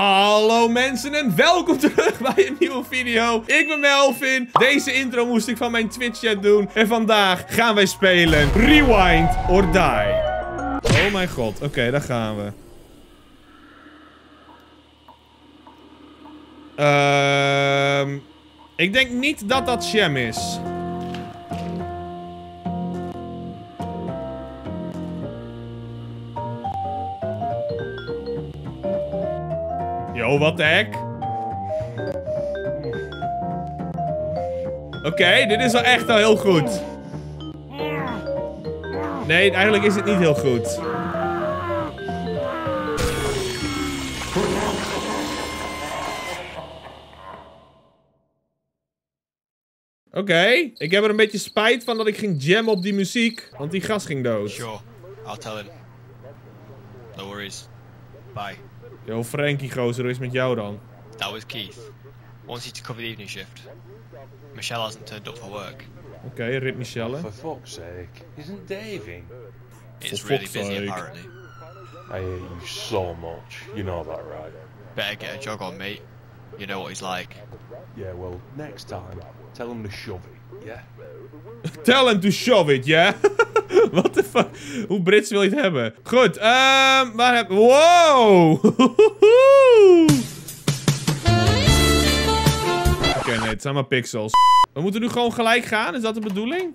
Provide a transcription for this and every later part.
Hallo mensen en welkom terug bij een nieuwe video. Ik ben Melvin. Deze intro moest ik van mijn Twitch chat doen. En vandaag gaan wij spelen Rewind or Die. Oh mijn god. Oké, daar gaan we. Ik denk niet dat dat Shem is. Yo, wat de heck? Oké, dit is wel echt al heel goed. Nee, eigenlijk is het niet heel goed. Oké, ik heb er een beetje spijt van dat ik ging jammen op die muziek. Want die gast ging dood. Sure, I'll tell him. No worries. Bye. Yo, Frankie, gozer, hoe is het met jou dan? That was Keith. Wants you to cover the evening shift. Michelle hasn't turned up for work. Oké, rip Michelle. For fuck's sake, isn't Dave in? It's For really fuck's busy sake. apparently. I hate you so much. You know that, right? Better get a jog on, mate. You know what he's like. Yeah, well, next time, tell him to shove it, yeah? Tell him to shove it, yeah? What the fuck? Hoe Brits wil je het hebben? Goed, waar heb... Wow! Oké, nee, het zijn maar pixels. We moeten nu gewoon gelijk gaan, is dat de bedoeling?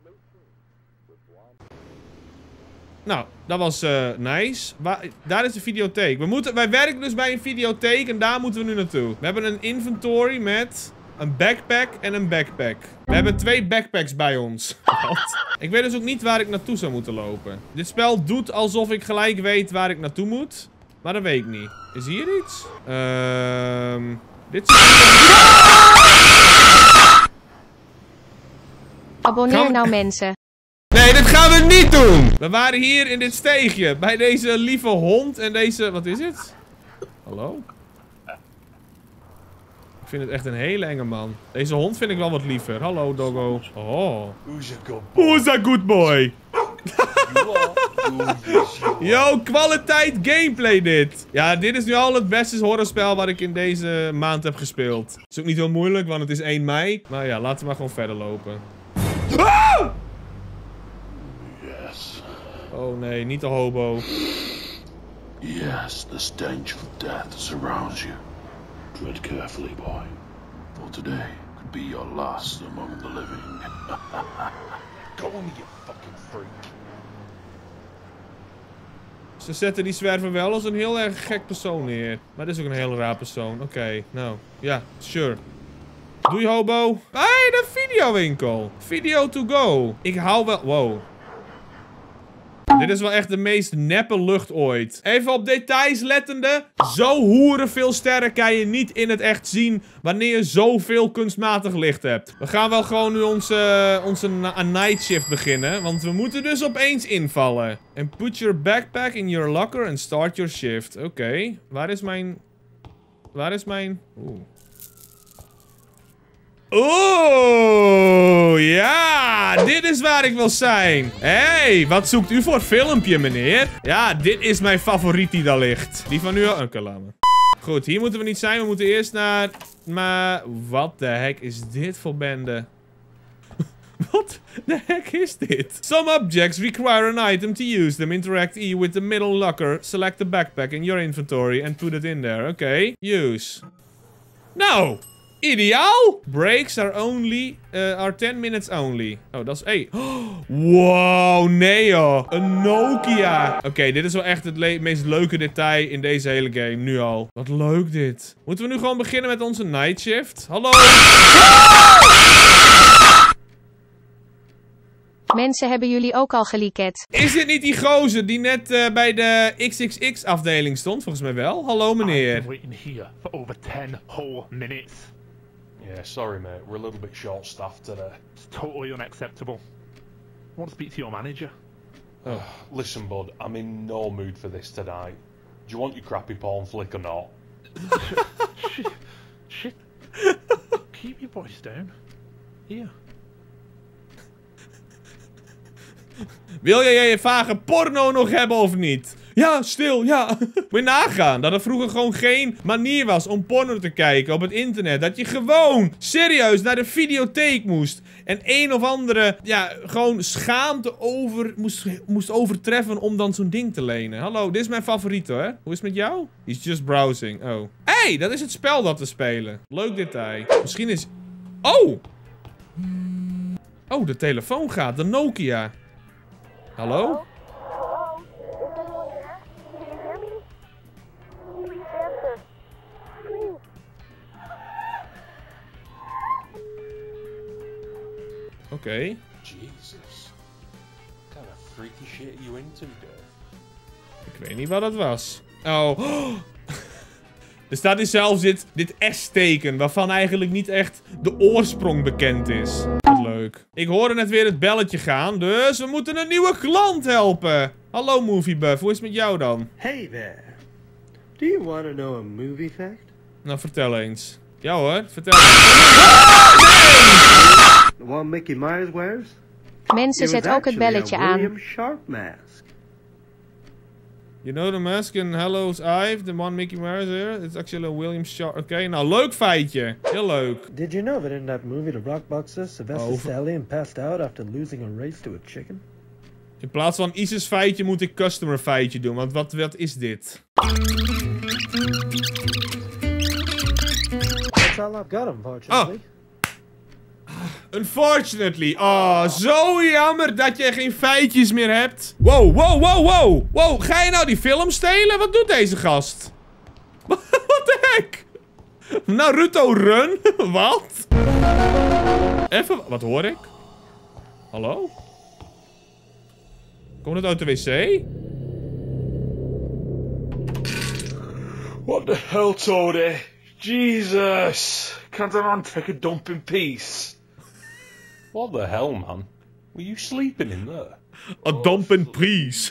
Nou, dat was nice. Daar is de videotheek. Wij werken dus bij een videotheek en daar moeten we nu naartoe. We hebben een inventory met een backpack en een backpack. We hebben 2 backpacks bij ons. Wat? Ik weet dus ook niet waar ik naartoe zou moeten lopen. Dit spel doet alsof ik gelijk weet waar ik naartoe moet. Maar dat weet ik niet. Is hier iets? Dit is... Abonneer nou mensen. Nee, dit gaan we niet doen! We waren hier in dit steegje. Bij deze lieve hond en deze... Wat is het? Hallo? Ik vind het echt een hele enge man. Deze hond vind ik wel wat liever. Hallo, doggo. Oh. Who's a good boy? Who's a good boy? You are. Yo, kwaliteit gameplay dit. Ja, dit is nu al het beste horrorspel wat ik in deze maand heb gespeeld. Het is ook niet heel moeilijk, want het is 1 mei. Maar ja, laten we maar gewoon verder lopen. Ah! Yes. Oh nee, niet de hobo. Yes, the stench of death surrounds you. Tread carefully, boy. For today could be your last among the living. Go on, you fucking freak. Ze zetten die zwerver wel als een heel erg gek persoon neer. Maar dit is ook een heel raar persoon. Oké, nou. Ja, sure. Doei, hobo. Hey, de videowinkel. Video to go. Ik hou wel... Wow. Dit is wel echt de meest neppe lucht ooit. Even op details lettende. Zo hoeren veel sterren kan je niet in het echt zien wanneer je zoveel kunstmatig licht hebt. We gaan wel gewoon nu onze night shift beginnen. Want we moeten dus opeens invallen. And put your backpack in your locker and start your shift. Oké. Waar is mijn... Oeh. Oeh, ja, dit is waar ik wil zijn. Hey, wat zoekt u voor filmpje, meneer? Ja, dit is mijn favoriet die daar ligt. Die van u... Oké, laat me. Goed, hier moeten we niet zijn. We moeten eerst naar... Maar, wat de heck is dit voor bende? What the heck is dit? Some objects require an item to use them. Interact E with the middle locker. Select the backpack in your inventory and put it in there. Oké, use. Nou... Ideaal! Breaks are 10 minutes only. Oh, dat is... Hey. Wow, nee joh. Een Nokia. Oké, dit is wel echt het meest leuke detail in deze hele game. Nu al. Wat leuk dit. Moeten we nu gewoon beginnen met onze night shift? Hallo? Mensen, hebben jullie ook al geleakt? Is dit niet die gozer die net bij de XXX afdeling stond? Volgens mij wel. Hallo meneer. I've been waiting here for over 10 whole minutes. Yeah, sorry, mate. We're a little bit short-staffed today. It's totally unacceptable. I want to speak to your manager. Oh. Listen, bud, I'm in no mood for this tonight. Do you want your crappy porn flick or not? Shit. Keep your voice down. Here. Wil jij je vage porno nog hebben of niet? Ja, stil, ja. Moet je nagaan dat er vroeger gewoon geen manier was om porno te kijken op het internet. Dat je gewoon serieus naar de videotheek moest. En een of andere, ja, gewoon schaamte moest overtreffen om dan zo'n ding te lenen. Hallo, dit is mijn favoriet hoor. Hoe is het met jou? He's just browsing. Oh. Hey, dat is het spel dat we spelen. Leuk detail. Misschien is... Oh! Oh, de telefoon gaat. De Nokia. Hallo? Oké. Jesus. What kind of freaky shit are you into, Dave? Ik weet niet wat dat was. Oh. Er staat hier zelfs dit S-teken, waarvan eigenlijk niet echt de oorsprong bekend is. Wat leuk. Ik hoorde net weer het belletje gaan, dus we moeten een nieuwe klant helpen. Hallo Moviebuff, hoe is het met jou dan? Hey there. Do you want to know a movie fact? Nou, vertel eens. Ja hoor, vertel eens. The one Mickey Myers wears? Mensen, zet ook het belletje aan. William Sharp mask. You know the mask in Hallow's Eve, the one Mickey Mouse here? It's actually a William Sharp. Oké, nou leuk feitje. Heel leuk. Did you know that in that movie the rock boxer Sylvester Stallone passed out after losing a race to a chicken? In plaats van Isis feitje moet ik customer feitje doen, want wat is dit? That's all I've got, unfortunately. Unfortunately. Oh, zo jammer dat je geen feitjes meer hebt. Wow, wow, wow, wow. Wow, ga je nou die film stelen? Wat doet deze gast? What the heck? Naruto Run? Wat? Even, wat hoor ik? Hallo? Komt het uit de wc? What the hell, Tony? Jesus! Can't a man take a dump in peace? What the hell, man? Were you sleeping in there? A dump in peace.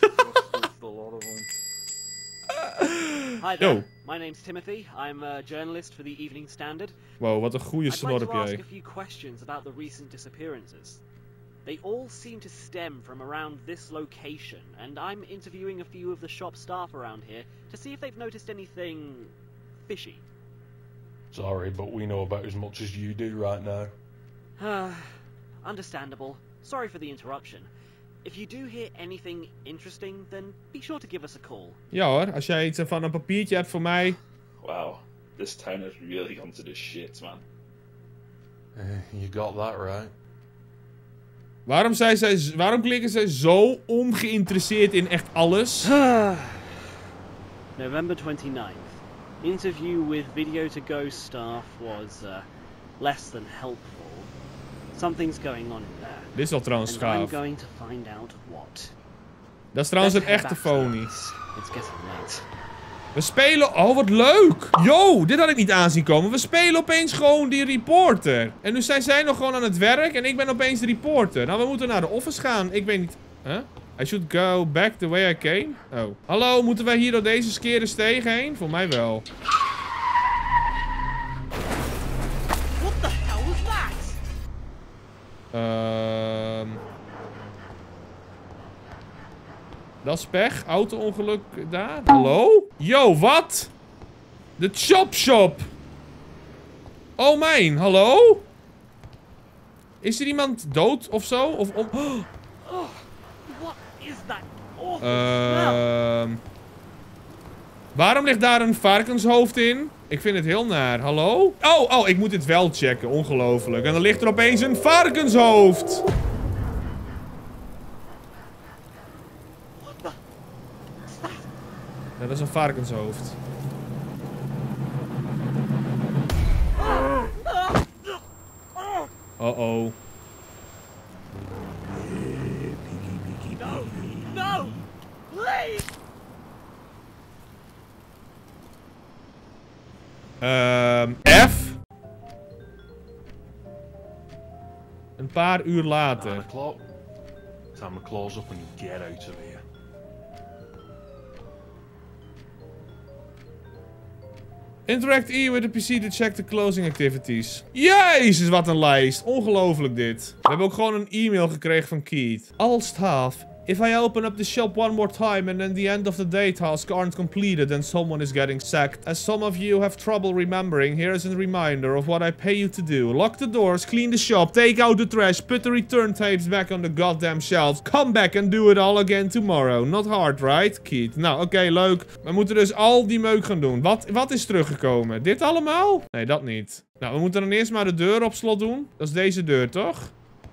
Hi there. Yo. My name's Timothy. I'm a journalist for the Evening Standard. Wow, wat een goede I'd like snor to heb ask jij. a few questions about the recent disappearances. They all seem to stem from around this location, and I'm interviewing a few of the shop staff around here to see if they've noticed anything fishy. Sorry, but we know about as much as you do right now. Understandable. Sorry for the interruption. If you do hear anything interesting, then be sure to give us a call. Ja hoor, als jij iets van een papiertje hebt voor mij. Wow, this town has really gone to the shit, man. You got that right. Waarom klinken zij zo ongeïnteresseerd in echt alles? November 29th. Interview with Video to Go staff was less than helpful. Something's going on in there. Dit is al trouwens And gaaf. I'm going to find out what. Dat is trouwens een Let's head echte back to phony. It's getting late. We spelen... Oh, wat leuk! Yo, dit had ik niet aanzien komen. We spelen opeens gewoon die reporter. En nu zijn zij nog gewoon aan het werk en ik ben opeens de reporter. Nou, we moeten naar de office gaan. Ik weet niet... Huh? I should go back the way I came? Oh. Hallo, moeten wij hier door deze skere steeg heen? Voor mij wel. What the hell was that? Dat is pech. Auto-ongeluk daar. Hallo? Yo, wat? De Chop Shop. Oh mijn, hallo? Is er iemand dood of zo? Of om... Oh, what is that awful smell? Waarom ligt daar een varkenshoofd in? Ik vind het heel naar. Hallo? Oh, ik moet dit wel checken. Ongelooflijk. En dan ligt er opeens een varkenshoofd. Ja, dat is een varkenshoofd. Oh. No! Please! F? Een paar uur 9 later. o'clock. Time to close up and get out of here. Interact E with the PC to check the closing activities. Jezus, wat een lijst. Ongelooflijk dit. We hebben ook gewoon een e-mail gekregen van Keith. All staff If I open up the shop one more time and then the end of the day tasks aren't completed, then someone is getting sacked. As some of you have trouble remembering, here is a reminder of what I pay you to do. Lock the doors, clean the shop, take out the trash, put the return tapes back on the goddamn shelves. Come back and do it all again tomorrow. Not hard, right, Keith? Nou, oké, leuk. We moeten dus al die meuk gaan doen. Wat is teruggekomen? Dit allemaal? Nee, dat niet. Nou, we moeten dan eerst maar de deur op slot doen. Dat is deze deur, toch?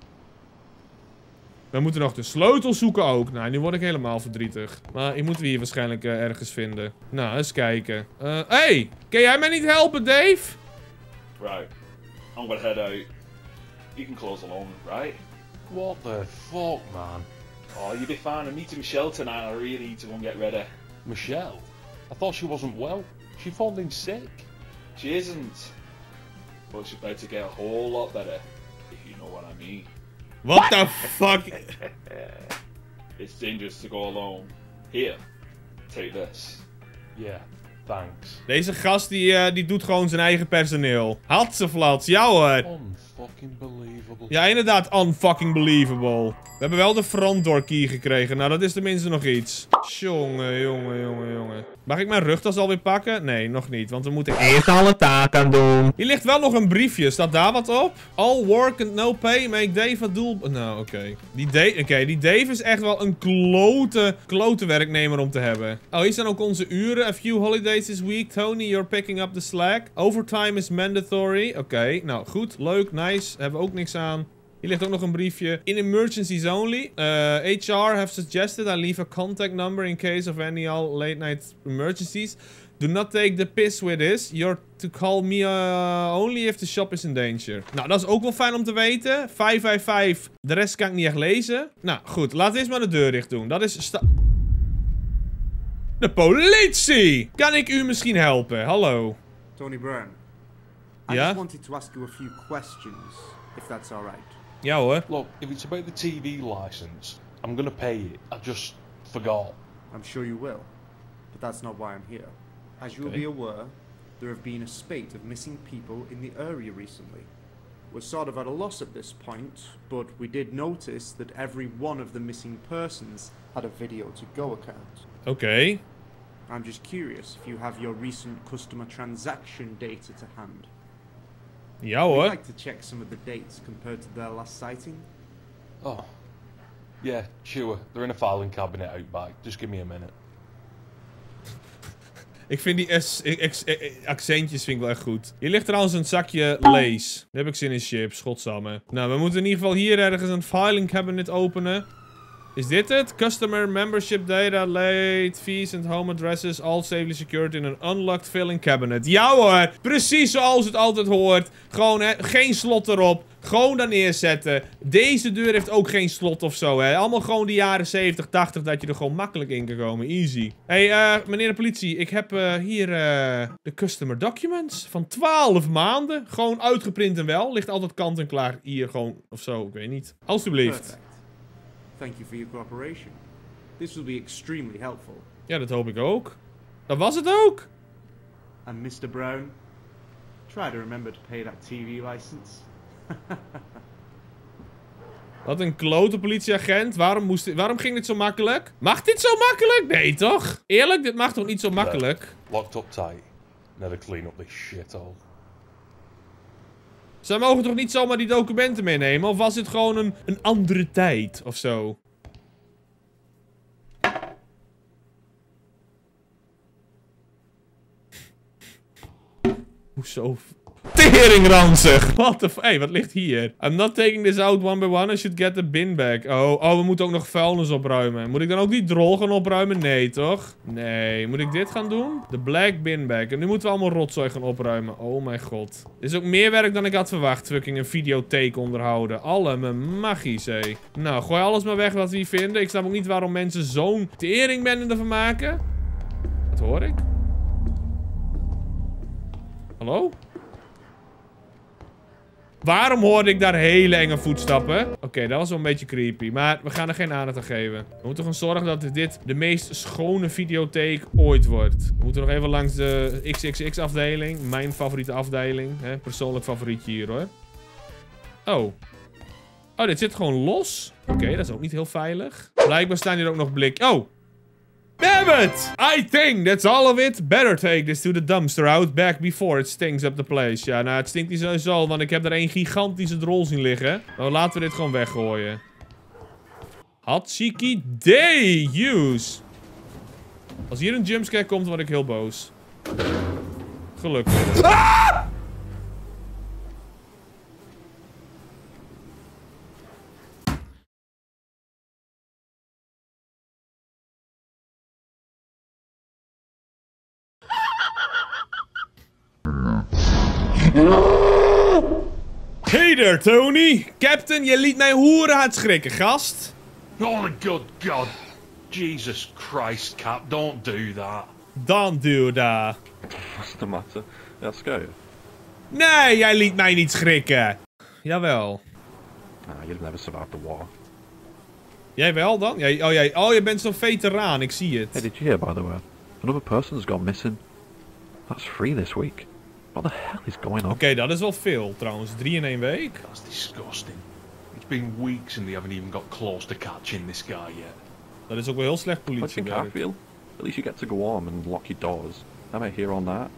We moeten nog de sleutel zoeken ook. Nou, nu word ik helemaal verdrietig. Maar ik moet we hier waarschijnlijk ergens vinden. Nou, eens kijken. Hey, kan jij mij niet helpen, Dave? Right. I'm gonna head out. You can close alone, right? What the fuck, man? Oh, you'll be fine. I'm meeting Michelle tonight. I really need to go and get ready. Michelle? I thought she wasn't well. She phoned in sick. She isn't. But she's about to get a whole lot better, if you know what I mean. What the fuck? It's dangerous to go alone. Here, take this. Yeah, thanks. Deze gast die doet gewoon zijn eigen personeel. Hatseflats, ja hoor. Unfucking believable. Ja, inderdaad, unfucking believable. We hebben wel de front door key gekregen. Nou, dat is tenminste nog iets. Jongen. Mag ik mijn rugtas alweer pakken? Nee, nog niet. Want we moeten eerst alle taken doen. Hier ligt wel nog een briefje. Staat daar wat op? All work and no pay make Dave a doel... Nou, oké. Die Dave is echt wel een klote werknemer om te hebben. Oh, hier staan ook onze uren. A few holidays this week. Tony, you're picking up the slack. Overtime is mandatory. Oké, nou goed. Leuk, nice. Hebben we ook niks aan. Hier ligt ook nog een briefje. In emergencies only. HR have suggested I leave a contact number in case of any all late night emergencies. Do not take the piss with this. You're to call me only if the shop is in danger. Nou, dat is ook wel fijn om te weten. 555. De rest kan ik niet echt lezen. Nou, goed. Laten we eerst maar de deur dicht doen. Dat is... De politie! Kan ik u misschien helpen? Hallo. Tony Brown. I just wanted to ask you a few questions, if that's alright. Ja hoor. Look, if it's about the TV license, I'm gonna pay it. I just forgot. I'm sure you will. But that's not why I'm here. As you'll be aware, there have been a spate of missing people in the area recently. We're sort of at a loss at this point, but we did notice that every one of the missing persons had a video to go account. Okay. I'm just curious if you have your recent customer transaction data to hand. Ja hoor. I'd like to check some of the dates compared to their last sighting. Oh. Yeah, sure. They're in a filing cabinet out back. Just give me a minute. Ik vind die accentjes vind ik wel echt goed. Hier ligt trouwens een zakje Lay's. Daar heb ik zin in chips, godsamme. Nou, we moeten in ieder geval hier ergens een filing cabinet openen. Is dit het? Customer membership data, late fees and home addresses, all safely secured in an unlocked filing cabinet. Ja hoor, precies zoals het altijd hoort. Gewoon hè, geen slot erop. Gewoon daar neerzetten. Deze deur heeft ook geen slot of zo, hè. Allemaal gewoon de jaren 70, 80, dat je er gewoon makkelijk in kan komen. Easy. Hey, meneer de politie, ik heb hier de customer documents van 12 maanden. Gewoon uitgeprint en wel. Ligt altijd kant en klaar hier gewoon of zo, ik weet niet. Alsjeblieft. Perfect. Thank you for your cooperation. This will be extremely helpful. Ja, dat hoop ik ook. Dat was het ook. And Mr. Brown, try to remember to pay that TV license. Wat een klote politieagent. Waarom ging dit zo makkelijk? Mag dit zo makkelijk? Nee, toch? Eerlijk, dit mag toch niet zo makkelijk? Locked up tight. Never clean up this shithole. Zij mogen toch niet zomaar die documenten meenemen? Of was dit gewoon een andere tijd of zo? Hoezo? Teringranzig! What the f... Hey, wat ligt hier? I'm not taking this out one by one. I should get the bin bag. Oh, we moeten ook nog vuilnis opruimen. Moet ik dan ook die drol gaan opruimen? Nee, toch? Nee. Moet ik dit gaan doen? De black bin bag. En nu moeten we allemaal rotzooi gaan opruimen. Oh mijn god. Dit is ook meer werk dan ik had verwacht. Fucking een videotheek onderhouden. Allemaal magisch, hé. Nou, gooi alles maar weg wat we hier vinden. Ik snap ook niet waarom mensen zo'n teringbende ervan maken. Wat hoor ik? Hallo? Waarom hoorde ik daar hele enge voetstappen? Oké, dat was wel een beetje creepy. Maar we gaan er geen aandacht aan geven. We moeten gewoon zorgen dat dit de meest schone videotheek ooit wordt. We moeten nog even langs de XXX-afdeling. Mijn favoriete afdeling. Hè? Persoonlijk favorietje hier, hoor. Oh. Oh, dit zit gewoon los. Oké, dat is ook niet heel veilig. Blijkbaar staan hier ook nog blik. Oh! We hebben het! I think that's all of it. Better take this to the dumpster out back before it stinks up the place. Ja, nou, het stinkt niet sowieso, want ik heb er een gigantische drol zien liggen. Nou, laten we dit gewoon weggooien. Hatsiki day, use. Als hier een jumpscare komt, word ik heel boos. Gelukkig. Ah! Hey there, Tony. Captain, je liet mij hoerenhard schrikken, gast. Oh my good God. Jesus Christ, Cap, don't do that. Don't do that. What's the matter? That scare you? Nee, jij liet mij niet schrikken. Jawel. Nah, you'll never survive the war. Jij wel dan? Oh, je bent zo'n veteraan, ik zie het. Hey, did you hear, by the way? Another person's gone missing. That's 3 this week. What the hell is going on? Oké, dat is wel veel trouwens. 3 in 1 week. That's disgusting. It's been weeks and they haven't even got close to catching this guy yet. Dat is ook wel heel slecht What do you think I politiewerk. feel? At least you get to go home and lock your doors. Am I here on that?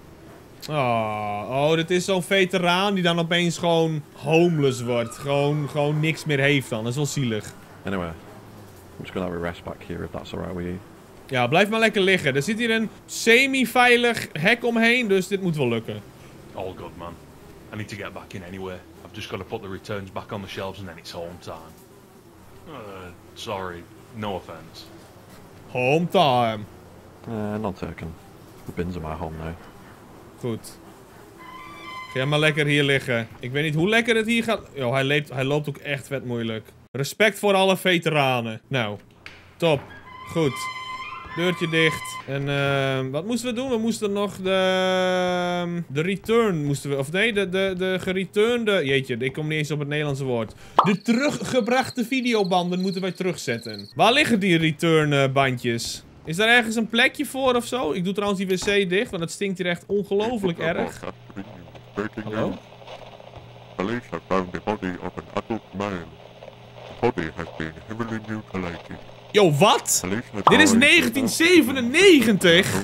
Oh, dit is zo'n veteraan die dan opeens gewoon homeless wordt. Gewoon niks meer heeft dan. Dat is wel zielig. Anyway, I'm just gonna have a rest back here if that's alright with you. Ja, blijf maar lekker liggen. Er zit hier een semi-veilig hek omheen, dus dit moet wel lukken. All good, man. I need to get back in anyway. I've just got to put the returns back on the shelves and then it's home time. Sorry. No offense. Home time. Not taken. The bins are my home now. Goed. Ga maar lekker hier liggen. Ik weet niet hoe lekker het hier gaat. Yo, hij loopt ook echt vet moeilijk. Respect voor alle veteranen. Nou, top. Goed. Deurtje dicht. En wat moesten we doen? We moesten nog de return moesten we... Of nee, de gereturnde... Jeetje, ik kom niet eens op het Nederlandse woord. De teruggebrachte videobanden moeten wij terugzetten. Waar liggen die return bandjes? Is daar ergens een plekje voor of zo? Ik doe trouwens die wc dicht, want het stinkt hier echt ongelooflijk erg. Hallo? Police have found the body of an adult man. The body has been heavily mutilated. Yo, wat? Dit is 1997!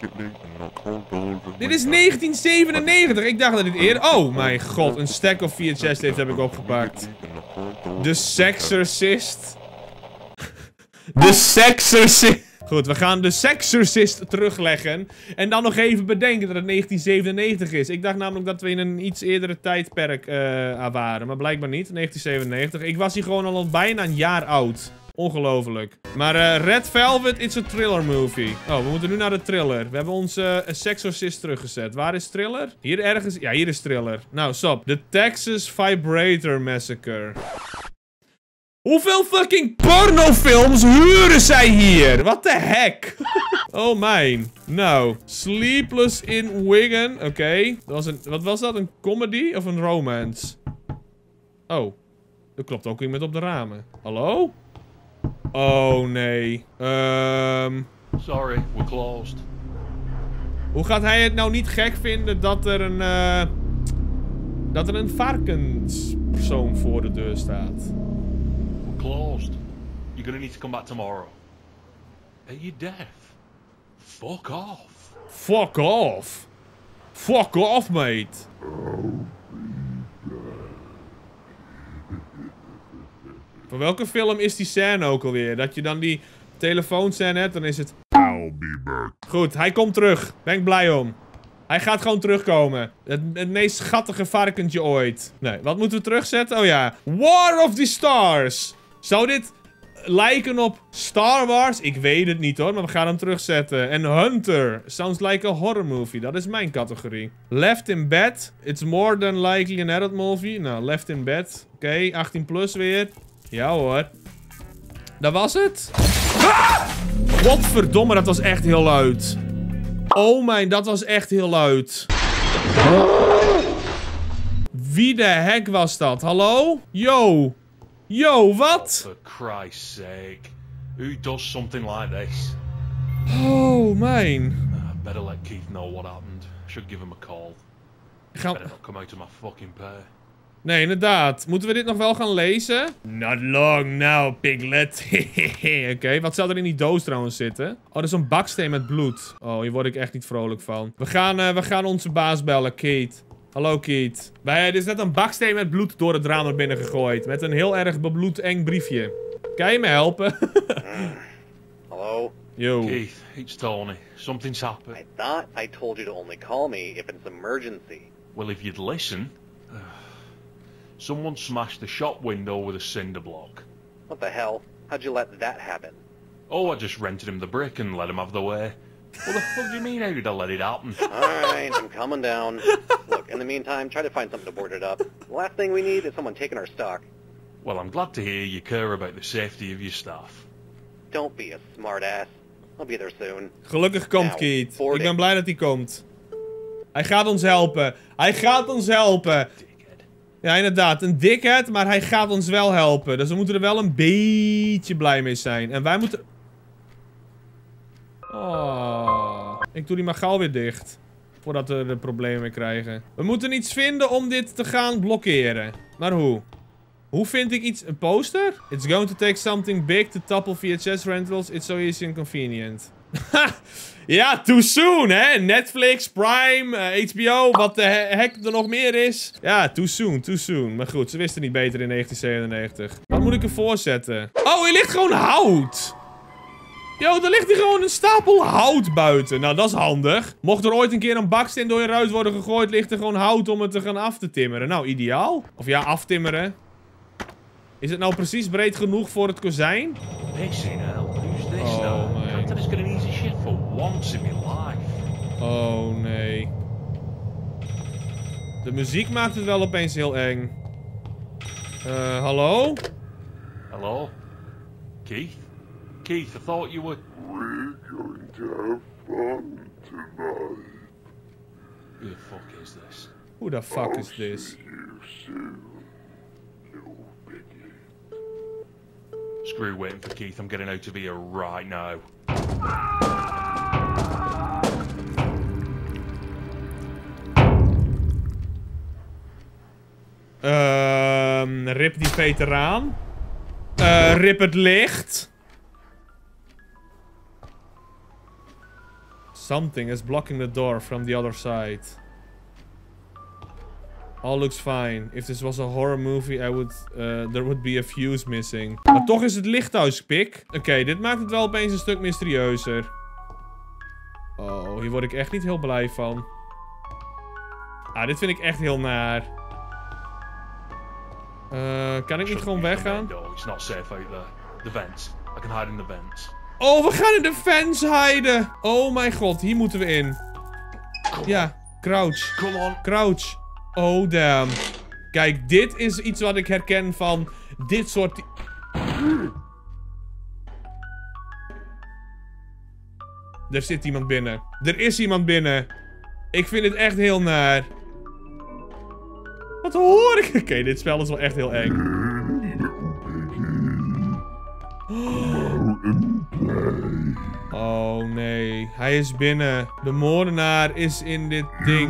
Dit is 1997! Ik dacht dat dit eerder... Oh, mijn god. Een stack of VHS heeft heb ik opgepakt. The Sexorcist. The Sexorcist. Goed, we gaan de Sexorcist terugleggen. En dan nog even bedenken dat het 1997 is. Ik dacht namelijk dat we in een iets eerdere tijdperk waren. Maar blijkbaar niet. 1997. Ik was hier gewoon al bijna een jaar oud. Ongelooflijk. Maar Red Velvet, it's a thriller movie. Oh, we moeten nu naar de thriller. We hebben onze Sexorcist teruggezet. Waar is thriller? Hier ergens... Ja, hier is thriller. Nou, stop. The Texas Vibrator Massacre. Hoeveel fucking pornofilms huren zij hier? What the heck? Oh mijn. Nou, Sleepless in Wigan. Oké. Wat was dat? Een comedy of een romance? Oh. Er klopt ook iemand op de ramen. Hallo? Oh nee. Sorry, we're closed. Hoe gaat hij het nou niet gek vinden dat er een varkenspersoon voor de deur staat? We're closed. You're gonna need to come back tomorrow. Are you deaf? Fuck off. Fuck off. Fuck off, mate. Van welke film is die scène ook alweer? Dat je dan die telefoonscène hebt, dan is het... I'll be back. Goed, hij komt terug. Ben ik blij om. Hij gaat gewoon terugkomen. Het meest schattige varkentje ooit. Nee, wat moeten we terugzetten? Oh ja. War of the Stars. Zou dit lijken op Star Wars? Ik weet het niet hoor, maar we gaan hem terugzetten. En Hunter. Sounds like a horror movie. Dat is mijn categorie. Left in Bed. It's more than likely an adult movie. Nou, Left in Bed. Oké, 18 plus weer. Ja hoor. Dat was het. Ah! Godverdomme, dat was echt heel luid. Oh mijn, dat was echt heel luid. Wie de heck was dat? Hallo? Yo. Yo, wat? For Christ's sake. Who does something like this? Oh mijn. Better let Keith know what happened. Should give him a call. Better not come out of my fucking pay. Nee, inderdaad. Moeten we dit nog wel gaan lezen? Not long now, piglet. Oké, wat zou er in die doos trouwens zitten? Oh, dat is een baksteen met bloed. Oh, hier word ik echt niet vrolijk van. We gaan onze baas bellen, Kate. Hallo, Kate. Er is net een baksteen met bloed door het raam naar binnen gegooid. Met een heel erg bebloed eng briefje. Kan je me helpen? Hello? Yo. Keith, it's Tony. Something's happened. I thought I told you to only call me if it's an emergency. Well, if you'd listen... Someone smashed the shop window with a cinder block. What the hell? How'd you let that happen? Oh, I just rented him the brick and let him have the way. What the fuck do you mean how did I let it happen? Alright, I'm coming down. Look, in the meantime, try to find something to board it up. The last thing we need is someone taking our stock. Well, I'm glad to hear you care about the safety of your staff. Don't be a smartass. I'll be there soon. Gelukkig komt Keith. Ik ben blij dat hij komt. Hij gaat ons helpen. Hij gaat ons helpen. Ja, inderdaad. Een dickhead, maar hij gaat ons wel helpen. Dus we moeten er wel een beetje blij mee zijn. En wij moeten... Oh. Ik doe die maar gauw weer dicht. Voordat we er problemen mee krijgen. We moeten iets vinden om dit te gaan blokkeren. Maar hoe? Hoe vind ik iets? Een poster? It's going to take something big to topple VHS rentals. It's so easy and convenient. Ja, too soon, hè? Netflix, Prime, HBO, wat de heck er nog meer is. Ja, too soon, too soon. Maar goed, ze wisten niet beter in 1997. Wat moet ik ervoor zetten? Oh, hier ligt gewoon hout. Yo, er ligt hier gewoon een stapel hout buiten. Nou, dat is handig. Mocht er ooit een keer een baksteen door je ruit worden gegooid, ligt er gewoon hout om het te gaan af te timmeren. Nou, ideaal. Of ja, aftimmeren. Is het nou precies breed genoeg voor het kozijn? Oh, oh, nee. De muziek maakt het wel opeens heel eng. Hallo? Hello? Keith? Keith, I thought you were... We're going to have fun tonight. Who the fuck is this? Who the fuck is this? Screw waiting for Keith, I'm getting out of here right now. Rip die veteraan. Rip het licht. Something is blocking the door from the other side. All looks fine. If this was a horror movie, there would be a fuse missing. Maar toch is het lichthuis pik. Oké, dit maakt het wel opeens een stuk mysterieuzer. Oh, hier word ik echt niet heel blij van. Ah, dit vind ik echt heel naar. Kan ik niet gewoon weggaan? It's not safe out there. The vents. I can hide in the vents. Oh, we gaan in de vents hiden. Oh mijn god, hier moeten we in. Ja, crouch. Come on. Crouch. Oh, damn. Kijk, dit is iets wat ik herken van dit soort... Er zit iemand binnen. Er is iemand binnen. Ik vind het echt heel naar. Wat hoor ik? Oké, dit spel is wel echt heel eng. Oh nee, hij is binnen. De moordenaar is in dit ding.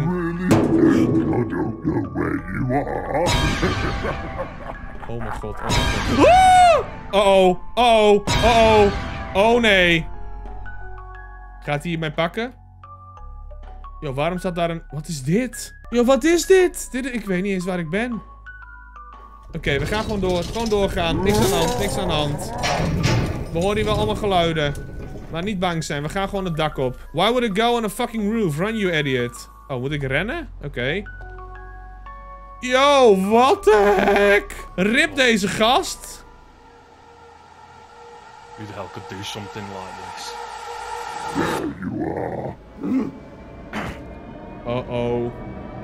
Oh mijn god, oh mijn god. Oh oh, oh oh, oh nee. Gaat hij mij pakken? Yo, waarom staat daar een... Wat is dit? Yo, wat is dit? Ik weet niet eens waar ik ben. Oké, we gaan gewoon door. Gewoon doorgaan. Niks aan de hand, niks aan de hand. We horen hier wel allemaal geluiden. Maar niet bang zijn, we gaan gewoon het dak op. Why would I go on a fucking roof? Run, you idiot. Oh, moet ik rennen? Oké. Yo, what the heck? Rip deze gast. Who the hell could do something like this? There you are. Oh.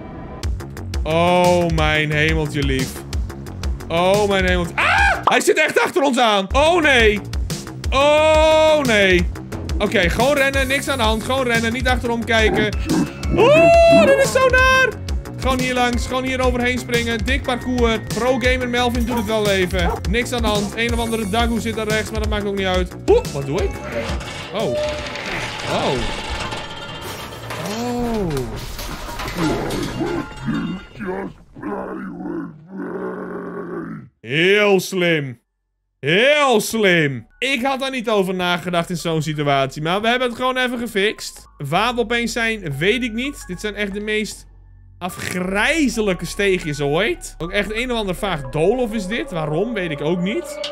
Oh, mijn hemeltje lief. Oh, mijn hemeltje. Ah! Hij zit echt achter ons aan. Oh, nee. Oh, nee. Oké, gewoon rennen. Niks aan de hand. Gewoon rennen. Niet achterom kijken. Oeh, dit is zo naar. Gewoon hier langs. Gewoon hier overheen springen. Dik parcours. Pro-gamer Melvin doet het wel even. Niks aan de hand. Een of andere Dagoe zit daar rechts, maar dat maakt ook niet uit. Oeh, wat doe ik? Oh. Oh. Oh. Heel slim. Heel slim. Ik had daar niet over nagedacht in zo'n situatie. Maar we hebben het gewoon even gefixt. Waar we opeens zijn, weet ik niet. Dit zijn echt de meest afgrijzelijke steegjes ooit. Ook echt een of ander vaag doolhof is dit. Waarom, weet ik ook niet.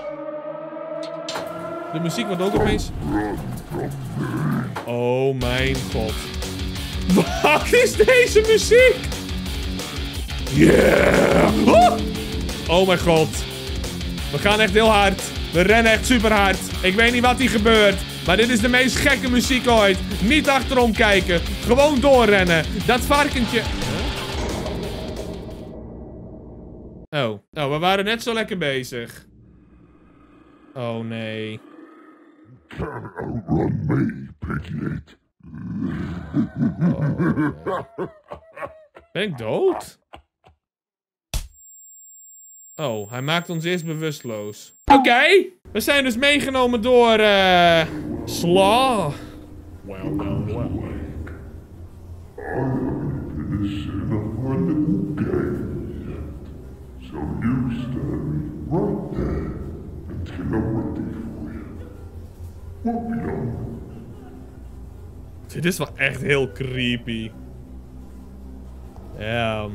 De muziek wordt ook opeens... Oh mijn god. Wat is deze muziek? Yeah! Oh mijn god. We gaan echt heel hard. We rennen echt super hard. Ik weet niet wat hier gebeurt. Maar dit is de meest gekke muziek ooit. Niet achterom kijken. Gewoon doorrennen. Dat varkentje... Oh. Oh, we waren net zo lekker bezig. Oh nee. Ben ik dood? Oh, hij maakt ons eerst bewusteloos. Oké. We zijn dus meegenomen door, Slaw. Well. Dit is wel echt heel creepy. Ja.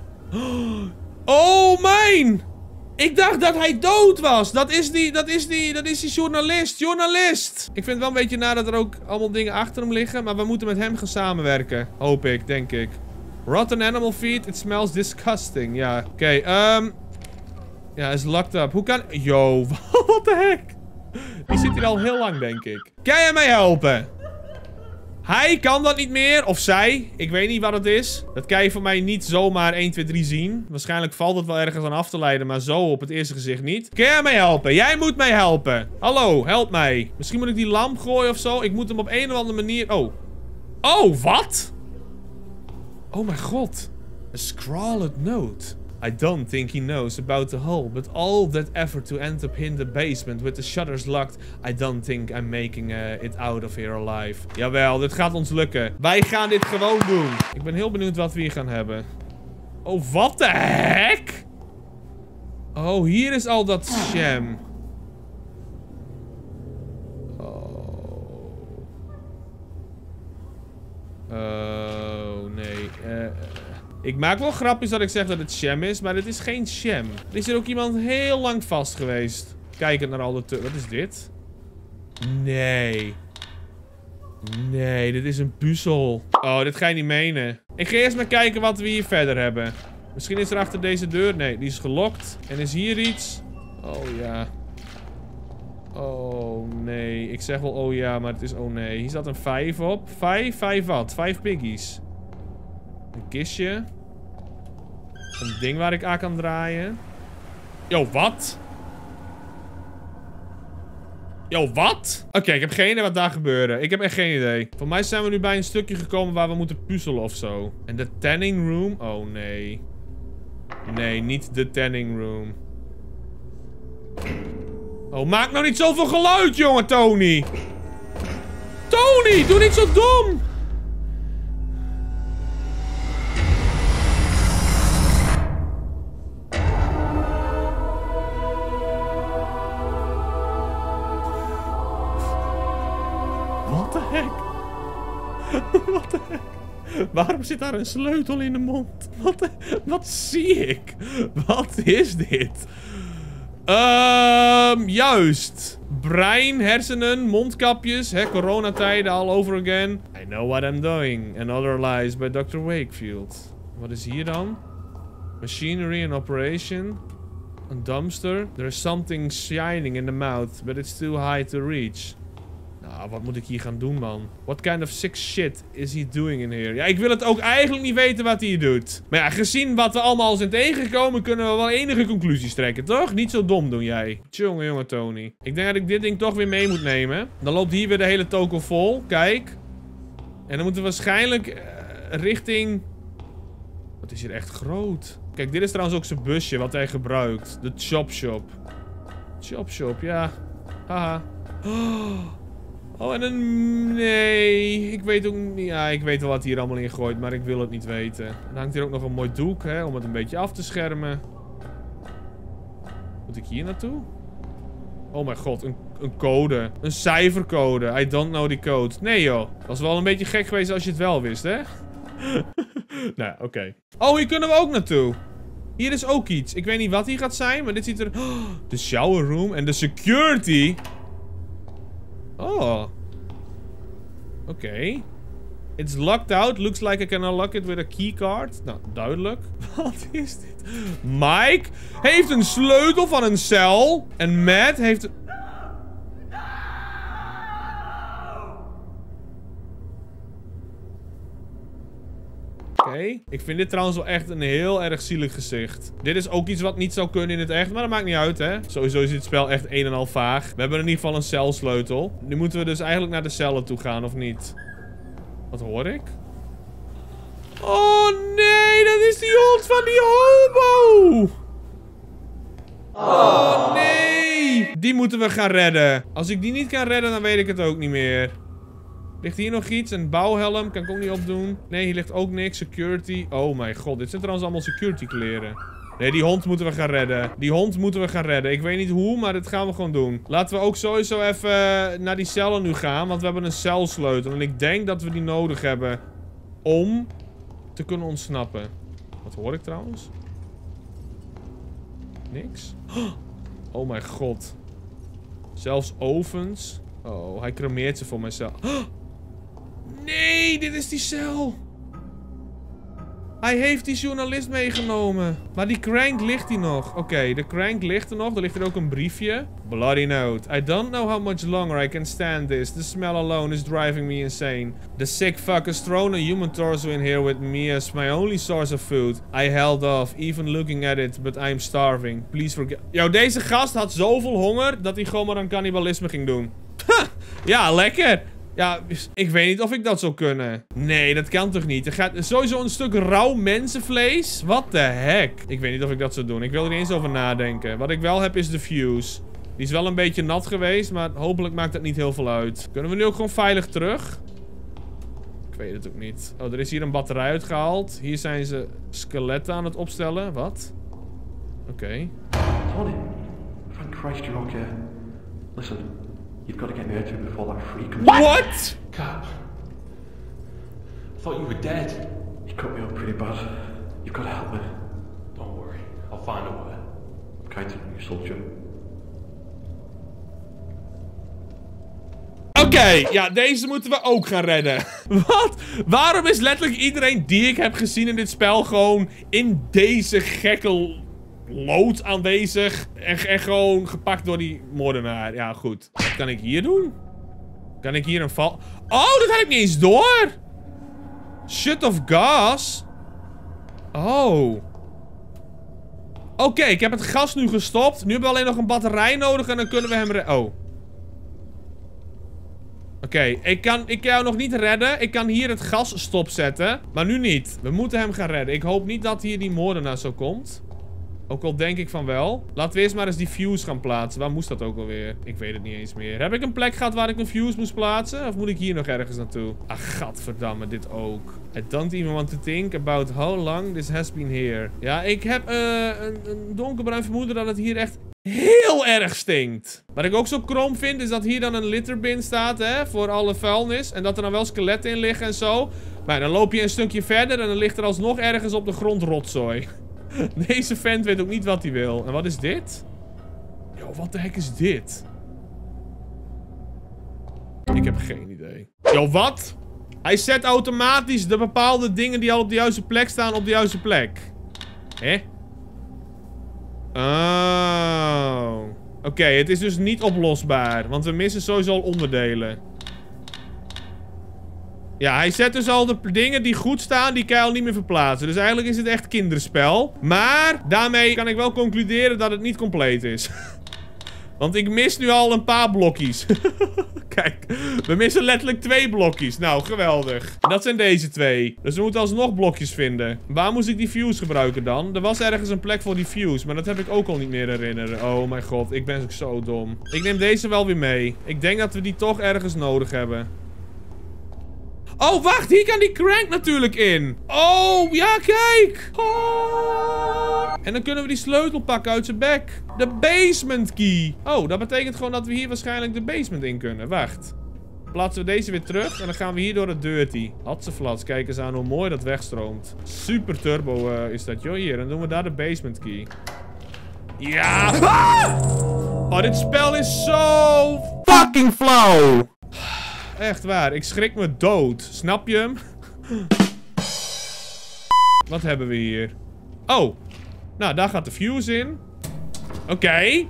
Oh, mijn! Ik dacht dat hij dood was. Dat is die journalist. Ik vind het wel een beetje na dat er ook allemaal dingen achter hem liggen. Maar we moeten met hem gaan samenwerken. Hoop ik, denk ik. Rotten animal feed. It smells disgusting. Ja, oké. Ja, is locked up. Hoe kan... Yo, what the heck? Die zit hier al heel lang, denk ik. Kan jij mij helpen? Hij kan dat niet meer. Of zij. Ik weet niet wat het is. Dat kan je voor mij niet zomaar 1, 2, 3 zien. Waarschijnlijk valt het wel ergens aan af te leiden. Maar zo op het eerste gezicht niet. Kan jij mij helpen? Jij moet mij helpen. Hallo, help mij. Misschien moet ik die lamp gooien of zo. Ik moet hem op een of andere manier... Oh. Oh, wat? Oh mijn god. A scrawled note. I don't think he knows about the hole, but all that effort to end up in the basement with the shutters locked, I don't think I'm making it out of here alive. Jawel, dit gaat ons lukken. Wij gaan dit gewoon doen. Ik ben heel benieuwd wat we hier gaan hebben. Oh, wat de heck? Oh, hier is al dat sham. Oh, nee. Ik maak wel grapjes dat ik zeg dat het sham is, maar dit is geen sham. Er is hier ook iemand heel lang vast geweest. Kijkend naar al de... Wat is dit? Nee. Nee, dit is een puzzel. Oh, dit ga je niet menen. Ik ga eerst maar kijken wat we hier verder hebben. Misschien is er achter deze deur... Nee, die is gelokt. En is hier iets? Oh ja. Oh nee. Ik zeg wel oh ja, maar het is oh nee. Hier staat een 5 op. 5? 5 wat? 5 piggies. Een kistje. Een ding waar ik aan kan draaien. Yo, wat? Yo, wat? Oké, ik heb geen idee wat daar gebeurde. Ik heb echt geen idee. Voor mij zijn we nu bij een stukje gekomen waar we moeten puzzelen of zo. En de tanning room? Oh, nee. Nee, niet de tanning room. Oh, maak nou niet zoveel geluid, jongen, Tony. Tony, doe niet zo dom. What the heck? What the heck? Waarom zit daar een sleutel in de mond? Wat zie ik? Wat is dit? Juist. Brein, hersenen, mondkapjes. Hè, coronatijden all over again. I know what I'm doing. And Other Lies by Dr. Wakefield. Wat is hier dan? Machinery in operation. Een dumpster. There is something shining in the mouth, but it's too high to reach. Nou, wat moet ik hier gaan doen, man? What kind of sick shit is he doing in here? Ja, ik wil het ook eigenlijk niet weten wat hij hier doet. Maar ja, gezien wat we allemaal zijn tegengekomen, kunnen we wel enige conclusies trekken, toch? Niet zo dom doen jij. Jongen, Tony. Ik denk dat ik dit ding toch weer mee moet nemen. Dan loopt hier weer de hele toko vol. Kijk. En dan moeten we waarschijnlijk richting... Wat is hier echt groot. Kijk, dit is trouwens ook zijn busje wat hij gebruikt. De Chop Shop. Chop Shop, ja. Haha. Oh. Oh, en een... Nee. Ik weet ook niet... Ja, ik weet wel wat hier allemaal in gooit, maar ik wil het niet weten. Dan hangt hier ook nog een mooi doek, hè, om het een beetje af te schermen. Moet ik hier naartoe? Oh mijn god, een code. Een cijfercode. I don't know die code. Nee joh. Dat was wel een beetje gek geweest als je het wel wist, hè? Nou, oké. Oh, hier kunnen we ook naartoe. Hier is ook iets. Ik weet niet wat hier gaat zijn, maar dit ziet er... Oh, de shower room en de security. Oh. Oké. It's locked out. Looks like I can unlock it with a keycard. Nou, duidelijk. Wat is dit? Mike heeft een sleutel van een cel. En Matt heeft... Oké. Ik vind dit trouwens wel echt een heel erg zielig gezicht. Dit is ook iets wat niet zou kunnen in het echt, maar dat maakt niet uit, hè. Sowieso is dit spel echt een en al vaag. We hebben in ieder geval een celsleutel. Nu moeten we dus eigenlijk naar de cellen toe gaan, of niet? Wat hoor ik? Oh nee, dat is die hond van die hobo! Oh nee! Die moeten we gaan redden. Als ik die niet kan redden, dan weet ik het ook niet meer. Ligt hier nog iets? Een bouwhelm? Kan ik ook niet opdoen. Nee, hier ligt ook niks. Security. Oh mijn god, dit zijn trouwens allemaal security kleren. Nee, die hond moeten we gaan redden. Die hond moeten we gaan redden. Ik weet niet hoe, maar dit gaan we gewoon doen. Laten we ook sowieso even naar die cellen nu gaan. Want we hebben een celsleutel. En ik denk dat we die nodig hebben om te kunnen ontsnappen. Wat hoor ik trouwens? Niks. Oh mijn god. Zelfs ovens. Oh, hij cremeert ze voor mijzelf. Nee, dit is die cel. Hij heeft die journalist meegenomen. Maar die crank ligt hier nog. Oké, de crank ligt er nog. Er ligt er ook een briefje. Bloody note. I don't know how much longer I can stand this. The smell alone is driving me insane. The sick fuck has thrown a human torso in here with me as my only source of food. I held off, even looking at it, but I'm starving. Please forget... Yo, deze gast had zoveel honger dat hij gewoon maar aan cannibalisme ging doen. Ja, lekker. Ja, ik weet niet of ik dat zou kunnen. Nee, dat kan toch niet? Er gaat sowieso een stuk rauw mensenvlees. What the heck? Ik weet niet of ik dat zou doen. Ik wil er niet eens over nadenken. Wat ik wel heb is de fuse. Die is wel een beetje nat geweest, maar hopelijk maakt dat niet heel veel uit. Kunnen we nu ook gewoon veilig terug? Ik weet het ook niet. Oh, er is hier een batterij uitgehaald. Hier zijn ze skeletten aan het opstellen. Wat? Oké. Tony, thank Christ you're okay. Listen. You've got to get me out of here before that freak comes. What? Cap. I thought you were dead. You cut me up pretty bad. You've got to help me. Don't worry. I'll find a way. I'm counting on you, soldier. Oké, ja, deze moeten we ook gaan redden. Wat? Waarom is letterlijk iedereen die ik heb gezien in dit spel gewoon in deze gekke lood aanwezig en gewoon gepakt door die moordenaar? Ja, goed. Wat kan ik hier doen? Kan ik hier een val... Oh, dat had ik niet eens door! Shut of gas? Oh. Oké, ik heb het gas nu gestopt. Nu hebben we alleen nog een batterij nodig en dan kunnen we hem redden. Oh. Oké, ik kan jou nog niet redden. Ik kan hier het gas stopzetten. Maar nu niet. We moeten hem gaan redden. Ik hoop niet dat hier die moordenaar zo komt. Ook al denk ik van wel. Laten we eerst maar eens die fuse gaan plaatsen. Waar moest dat ook alweer? Ik weet het niet eens meer. Heb ik een plek gehad waar ik een fuse moest plaatsen? Of moet ik hier nog ergens naartoe? Ach, gadverdamme, dit ook. I don't even want to think about how long this has been here. Ja, ik heb een donkerbruin vermoeden dat het hier echt heel erg stinkt. Wat ik ook zo krom vind, is dat hier dan een litterbin staat, hè, voor alle vuilnis. En dat er dan wel skeletten in liggen en zo. Maar dan loop je een stukje verder en dan ligt er alsnog ergens op de grond rotzooi. Deze vent weet ook niet wat hij wil. En wat is dit? Yo, wat de hek is dit? Ik heb geen idee. Yo, wat? Hij zet automatisch de bepaalde dingen die al op de juiste plek staan op de juiste plek. Hè? Oh. Oké, het is dus niet oplosbaar. Want we missen sowieso al onderdelen. Ja, hij zet dus al de dingen die goed staan, die kan je al niet meer verplaatsen. Dus eigenlijk is het echt kinderspel. Maar daarmee kan ik wel concluderen dat het niet compleet is. Want ik mis nu al een paar blokjes. Kijk, we missen letterlijk 2 blokjes. Nou, geweldig. En dat zijn deze 2. Dus we moeten alsnog blokjes vinden. Waar moest ik die fuse gebruiken dan? Er was ergens een plek voor die fuse, maar dat heb ik ook al niet meer herinneren. Oh mijn god, ik ben zo dom. Ik neem deze wel weer mee. Ik denk dat we die toch ergens nodig hebben. Oh, wacht, hier kan die crank natuurlijk in. Oh, ja, kijk. Oh. En dan kunnen we die sleutel pakken uit zijn bek. De basement key. Oh, dat betekent gewoon dat we hier waarschijnlijk de basement in kunnen. Wacht. Plaatsen we deze weer terug en dan gaan we hier door het dirty. Hatseflats, kijk eens aan hoe mooi dat wegstroomt. Super turbo is dat, joh. Hier, dan doen we daar de basement key. Ja. Ah! Oh, dit spel is zo fucking flauw. Echt waar, ik schrik me dood. Snap je hem? Wat hebben we hier? Oh. Nou, daar gaat de fuse in. Oké.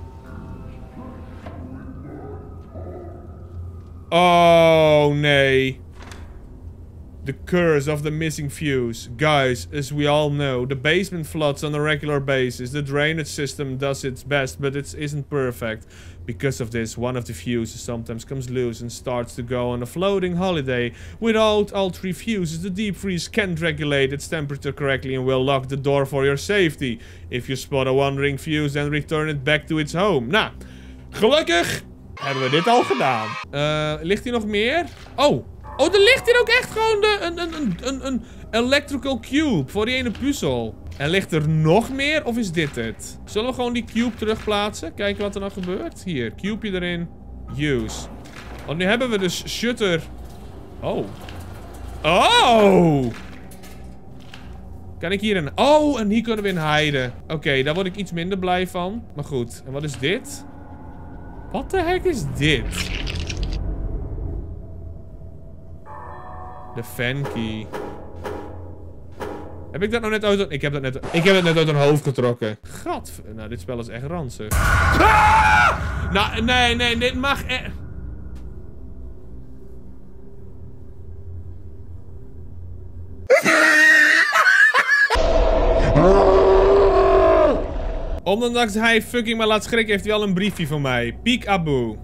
Oh, nee. The curse of the missing fuse. Guys, as we all know, the basement floods on a regular basis. The drainage system does its best, but it isn't perfect. Because of this, one of the fuses sometimes comes loose and starts to go on a floating holiday. Without all 3 fuses, the deep freeze can't regulate its temperature correctly and will lock the door for your safety. If you spot a wandering fuse, then return it back to its home. Nou, gelukkig hebben we dit al gedaan. Ligt hier nog meer? Oh, er ligt hier ook echt gewoon een electrical cube voor die ene puzzel. En ligt er nog meer of is dit het? Zullen we gewoon die cube terugplaatsen? Kijken wat er dan gebeurt. Hier, cube erin. Use. Want nu hebben we dus shutter. Oh. Oh! Kan ik hier een... Oh, en hier kunnen we in hiden. Oké, daar word ik iets minder blij van. Maar goed. En wat is dit? Wat de heck is dit? De fan key. Heb ik dat nou net uit... Ik heb het net uit een hoofd getrokken. Gat. Nou, dit spel is echt ranzig. Ah! Nou, nee, dit mag echt... Ondanks hij fucking me laat schrikken, heeft hij al een briefje van mij. Peekaboo.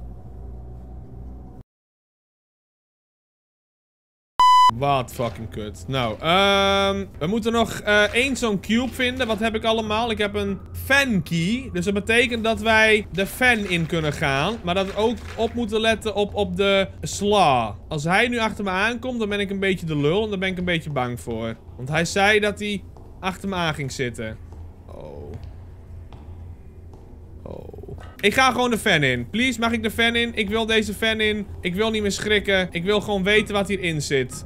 Wat fucking kut. Nou, we moeten nog 1 zo'n cube vinden. Wat heb ik allemaal? Ik heb een fan key. Dus dat betekent dat wij de fan in kunnen gaan. Maar dat we ook op moeten letten op de slaw. Als hij nu achter me aankomt, dan ben ik een beetje de lul. En daar ben ik een beetje bang voor. Want hij zei dat hij achter me aan ging zitten. Oh. Ik ga gewoon de fan in. Please, mag ik de fan in? Ik wil deze fan in. Ik wil niet meer schrikken. Ik wil gewoon weten wat hierin zit.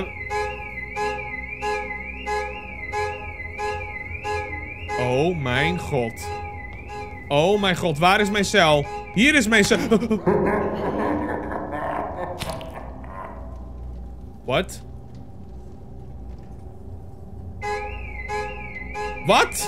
Oh mijn god. Oh mijn god, waar is mijn cel? Hier is mijn cel. Wat? Wat?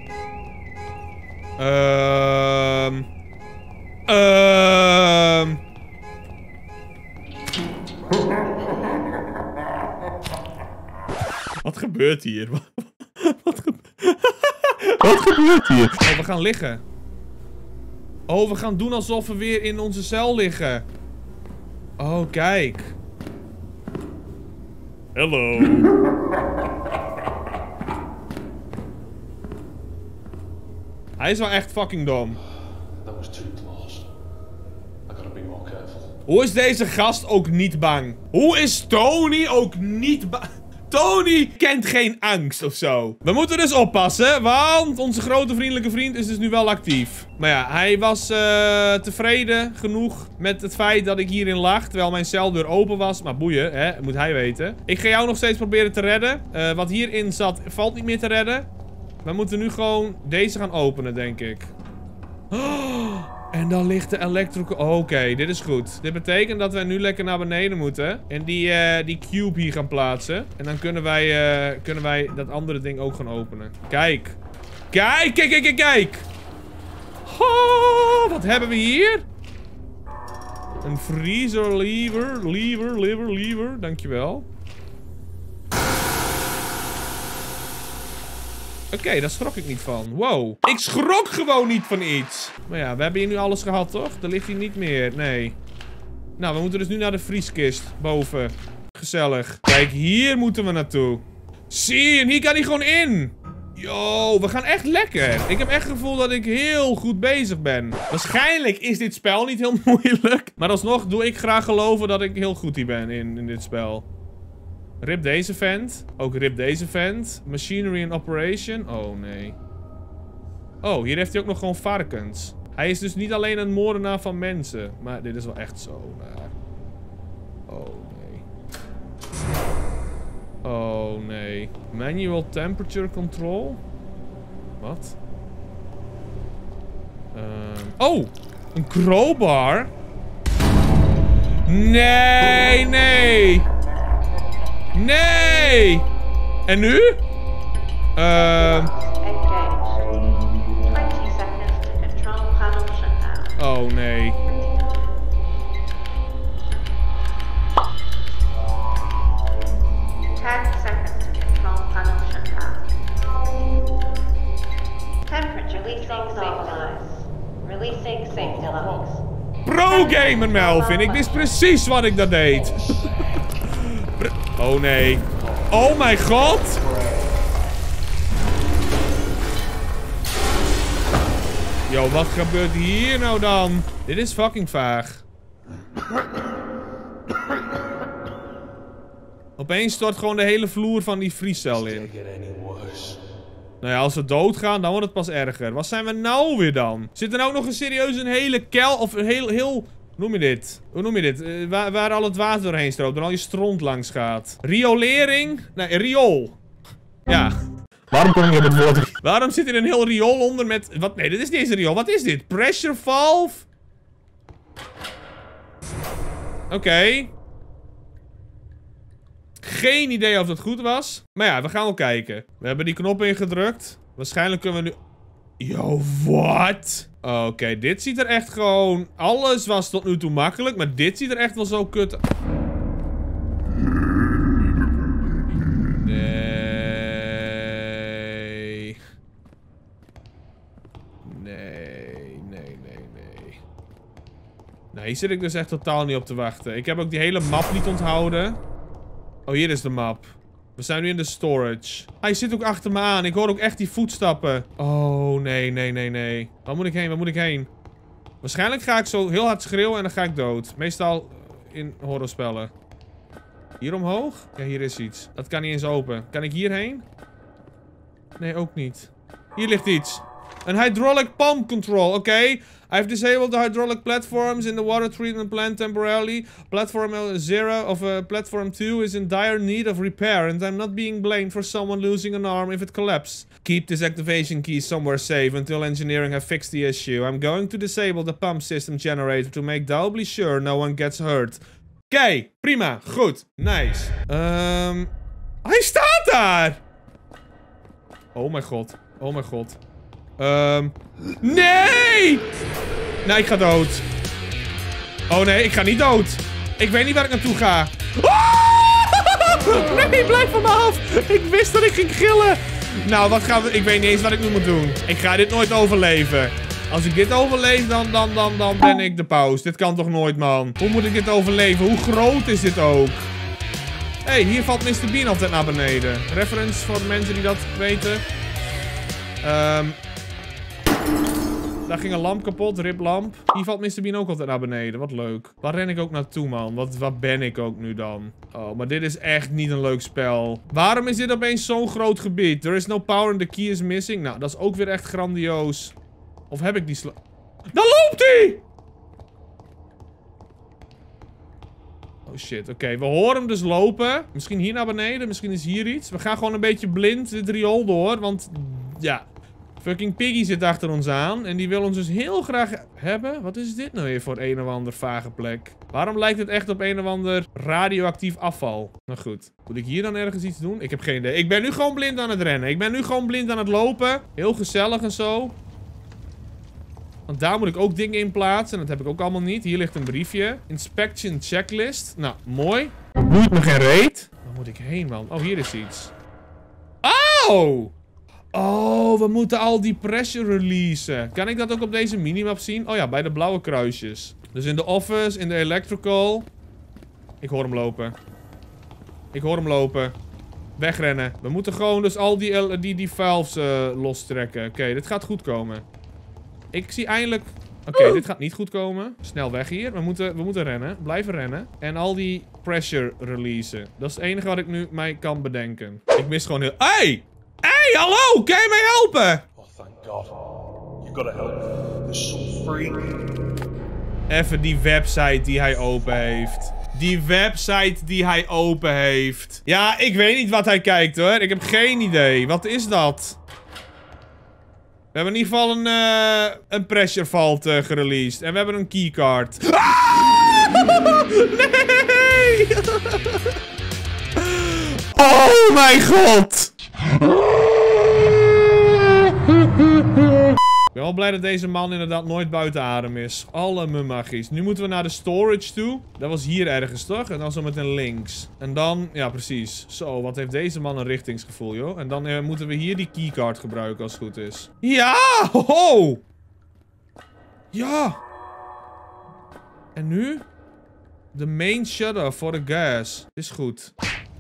Wat gebeurt hier? Wat gebeurt hier? Oh, we gaan liggen. Oh, we gaan doen alsof we weer in onze cel liggen. Oh, kijk. Hallo. Hij is wel echt fucking dom. Hoe is deze gast ook niet bang? Hoe is Tony ook niet bang? Tony kent geen angst of zo. We moeten dus oppassen, want onze grote vriendelijke vriend is dus nu wel actief. Maar ja, hij was tevreden genoeg met het feit dat ik hierin lag, terwijl mijn celdeur open was. Maar boeien, hè, moet hij weten. Ik ga jou nog steeds proberen te redden. Wat hierin zat, valt niet meer te redden. We moeten nu gewoon deze gaan openen, denk ik. Oh, en dan ligt de electrical... Oké, dit is goed. Dit betekent dat wij nu lekker naar beneden moeten. En die cube hier gaan plaatsen. En dan kunnen wij dat andere ding ook gaan openen. Kijk. Kijk. Oh, wat hebben we hier? Een freezer lever. Dankjewel. Oké, daar schrok ik niet van. Wow. Ik schrok gewoon niet van iets. Maar ja, we hebben hier nu alles gehad, toch? Er ligt hier niet meer. Nee. Nou, we moeten dus nu naar de vrieskist. Boven. Gezellig. Kijk, hier moeten we naartoe. Zie, en hier kan hij gewoon in. Yo, we gaan echt lekker. Ik heb echt het gevoel dat ik heel goed bezig ben. Waarschijnlijk is dit spel niet heel moeilijk. Maar alsnog doe ik graag geloven dat ik heel goed hier ben in dit spel. Rip deze vent. Ook rip deze vent. Machinery in operation. Oh, nee. Oh, hier heeft hij ook nog gewoon varkens. Hij is dus niet alleen een moordenaar van mensen. Maar dit is wel echt zo naar. Oh, nee. Oh, nee. Manual temperature control? Wat? Oh! Een crowbar? Nee, nee! Nee! En nu? Oh, nee. Pro-gamer Melvin, ik wist precies wat ik dat deed. Oh nee. Oh mijn god. Yo, wat gebeurt hier nou dan? Dit is fucking vaag. Opeens stort gewoon de hele vloer van die vriescel in. Nou ja, als we doodgaan, dan wordt het pas erger. Wat zijn we nou weer dan? Zit er nou ook nog een serieus een hele kel... Of een heel... Hoe noem je dit? Hoe noem je dit? Waar al het water doorheen stroomt en al je stront langs gaat. Riolering? Nee, riool. Ja. Waarom kom je op het woord? Waarom zit er een heel riool onder met... Wat? Nee, dit is niet eens een riool. Wat is dit? Pressure valve? Oké. Geen idee of dat goed was. Maar ja, we gaan wel kijken. We hebben die knop ingedrukt. Waarschijnlijk kunnen we nu... Yo, wat? Oké, dit ziet er echt gewoon... Alles was tot nu toe makkelijk, maar dit ziet er echt wel zo kut... Nee. Nee. Nou, hier zit ik dus echt totaal niet op te wachten. Ik heb ook die hele map niet onthouden. Oh, hier is de map. We zijn nu in de storage. Hij zit ook achter me aan. Ik hoor ook echt die voetstappen. Oh, nee. Waar moet ik heen? Waarschijnlijk ga ik zo heel hard schreeuwen en dan ga ik dood. Meestal in horrorspellen. Hier omhoog? Ja, hier is iets. Dat kan niet eens open. Kan ik hierheen? Nee, ook niet. Hier ligt iets. Een hydraulic pump control. Oké. I've disabled the hydraulic platforms in the water treatment plant temporarily. Platform 0 of platform 2 is in dire need of repair, and I'm not being blamed for someone losing an arm if it collapses. Keep this activation key somewhere safe until engineering have fixed the issue. I'm going to disable the pump system generator to make doubly sure no one gets hurt. Oké, prima, goed, nice. Hij staat daar! Oh mijn god, nee! Nee, ik ga dood. Oh nee, ik ga niet dood. Ik weet niet waar ik naartoe ga. Oh! Nee, blijf van me af. Ik wist dat ik ging gillen. Nou, wat gaan we... Ik weet niet eens wat ik nu moet doen. Ik ga dit nooit overleven. Als ik dit overleef, dan ben ik de paus. Dit kan toch nooit, man. Hoe moet ik dit overleven? Hoe groot is dit ook? Hé, hier valt Mr. Bean altijd naar beneden. Reference voor de mensen die dat weten. Daar ging een lamp kapot, riplamp. Hier valt Mr. Bean ook altijd naar beneden. Wat leuk. Waar ren ik ook naartoe, man? Wat ben ik ook nu dan? Oh, maar dit is echt niet een leuk spel. Waarom is dit opeens zo'n groot gebied? There is no power and the key is missing. Nou, dat is ook weer echt grandioos. Of heb ik die Daar loopt hij! Oh shit, oké. We horen hem dus lopen. Misschien hier naar beneden, misschien is hier iets. We gaan gewoon een beetje blind dit riool door, want... Ja... Fucking Piggy zit achter ons aan. En die wil ons dus heel graag hebben. Wat is dit nou weer voor een of ander vage plek? Waarom lijkt het echt op een of ander radioactief afval? Nou goed. Moet ik hier dan ergens iets doen? Ik heb geen idee. Ik ben nu gewoon blind aan het rennen. Ik ben nu gewoon blind aan het lopen. Heel gezellig en zo. Want daar moet ik ook dingen in plaatsen. En dat heb ik ook allemaal niet. Hier ligt een briefje. Inspection checklist. Nou, mooi. Boeit me geen reet. Waar moet ik heen, man? Oh, hier is iets. Oh! Oh, we moeten al die pressure releasen. Kan ik dat ook op deze minimap zien? Oh ja, bij de blauwe kruisjes. Dus in de office, in de electrical. Ik hoor hem lopen. Ik hoor hem lopen. Wegrennen. We moeten gewoon dus al die valves lostrekken. Oké, dit gaat goed komen. Ik zie eindelijk... Oké, dit gaat niet goed komen. Snel weg hier. We moeten rennen. Blijven rennen. En al die pressure releasen. Dat is het enige wat ik nu mij kan bedenken. Ik mis gewoon heel... Hey! Hey, hallo! Kan je mij helpen? Oh, thank God. You gotta help. There's some freak. Even die website die hij open heeft. Die website die hij open heeft. Ja, ik weet niet wat hij kijkt hoor. Ik heb geen idee. Wat is dat? We hebben in ieder geval een pressure vault gereleased. En we hebben een keycard. Ah! Nee! Oh mijn god! Ik ben wel blij dat deze man inderdaad nooit buiten adem is. Alle mummagies. Nu moeten we naar de storage toe. Dat was hier ergens, toch? En dan zo meteen links. En dan... Ja, precies. Zo, wat heeft deze man een richtingsgevoel, joh. En dan moeten we hier die keycard gebruiken als het goed is. Ja! Ho! Ja! En nu? De main shutter voor de gas. Is goed.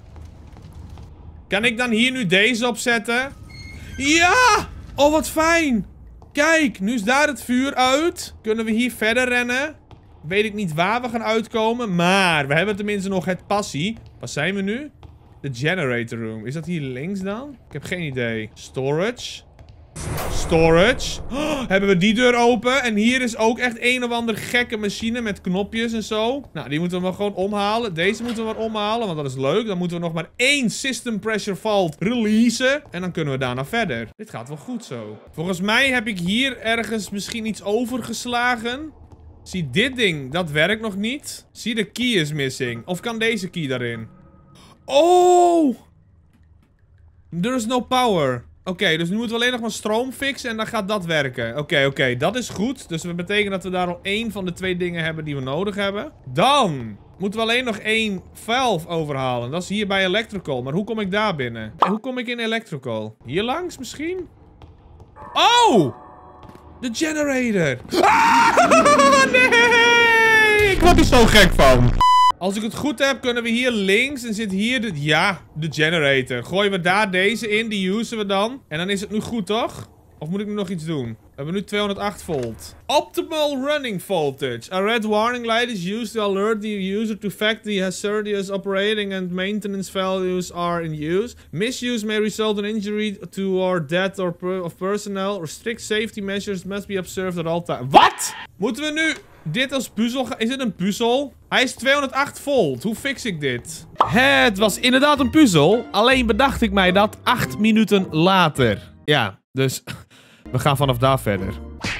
Kan ik dan hier nu deze opzetten? Ja! Oh, wat fijn! Kijk, nu is daar het vuur uit. Kunnen we hier verder rennen? Weet ik niet waar we gaan uitkomen. Maar we hebben tenminste nog het passie. Waar zijn we nu? De generator room. Is dat hier links dan? Ik heb geen idee. Storage. Storage. Oh, hebben we die deur open. En hier is ook echt een of andere gekke machine met knopjes en zo. Nou, die moeten we maar gewoon omhalen. Deze moeten we maar omhalen, want dat is leuk. Dan moeten we nog maar 1 system pressure vault releasen. En dan kunnen we daarna verder. Dit gaat wel goed zo. Volgens mij heb ik hier ergens misschien iets overgeslagen. Zie, dit ding, dat werkt nog niet. Zie, de key is missing. Of kan deze key daarin? Oh! There is no power. Oké, dus nu moeten we alleen nog maar stroom fixen en dan gaat dat werken. Oké, dat is goed. Dus dat betekent dat we daar al 1 van de 2 dingen hebben die we nodig hebben. Dan moeten we alleen nog 1 valve overhalen. Dat is hier bij electrical. Maar hoe kom ik daar binnen? En hoe kom ik in electrical? Hier langs misschien? Oh! De generator. Ah, nee! Ik word er zo gek van. Als ik het goed heb, kunnen we hier links en zit hier de... Ja, de generator. Gooien we daar deze in, die usen we dan. En dan is het nu goed, toch? Of moet ik nu nog iets doen? We hebben nu 208 volt. Optimal running voltage. A red warning light is used to alert the user to fact the hazardous operating and maintenance values are in use. Misuse may result in injury to or death of personnel. Strict safety measures must be observed at all times. Wat? Moeten we nu... Dit als puzzel... Is het een puzzel? Hij is 208 volt. Hoe fix ik dit? Het was inderdaad een puzzel. Alleen bedacht ik mij dat 8 minuten later. Ja, dus... We gaan vanaf daar verder.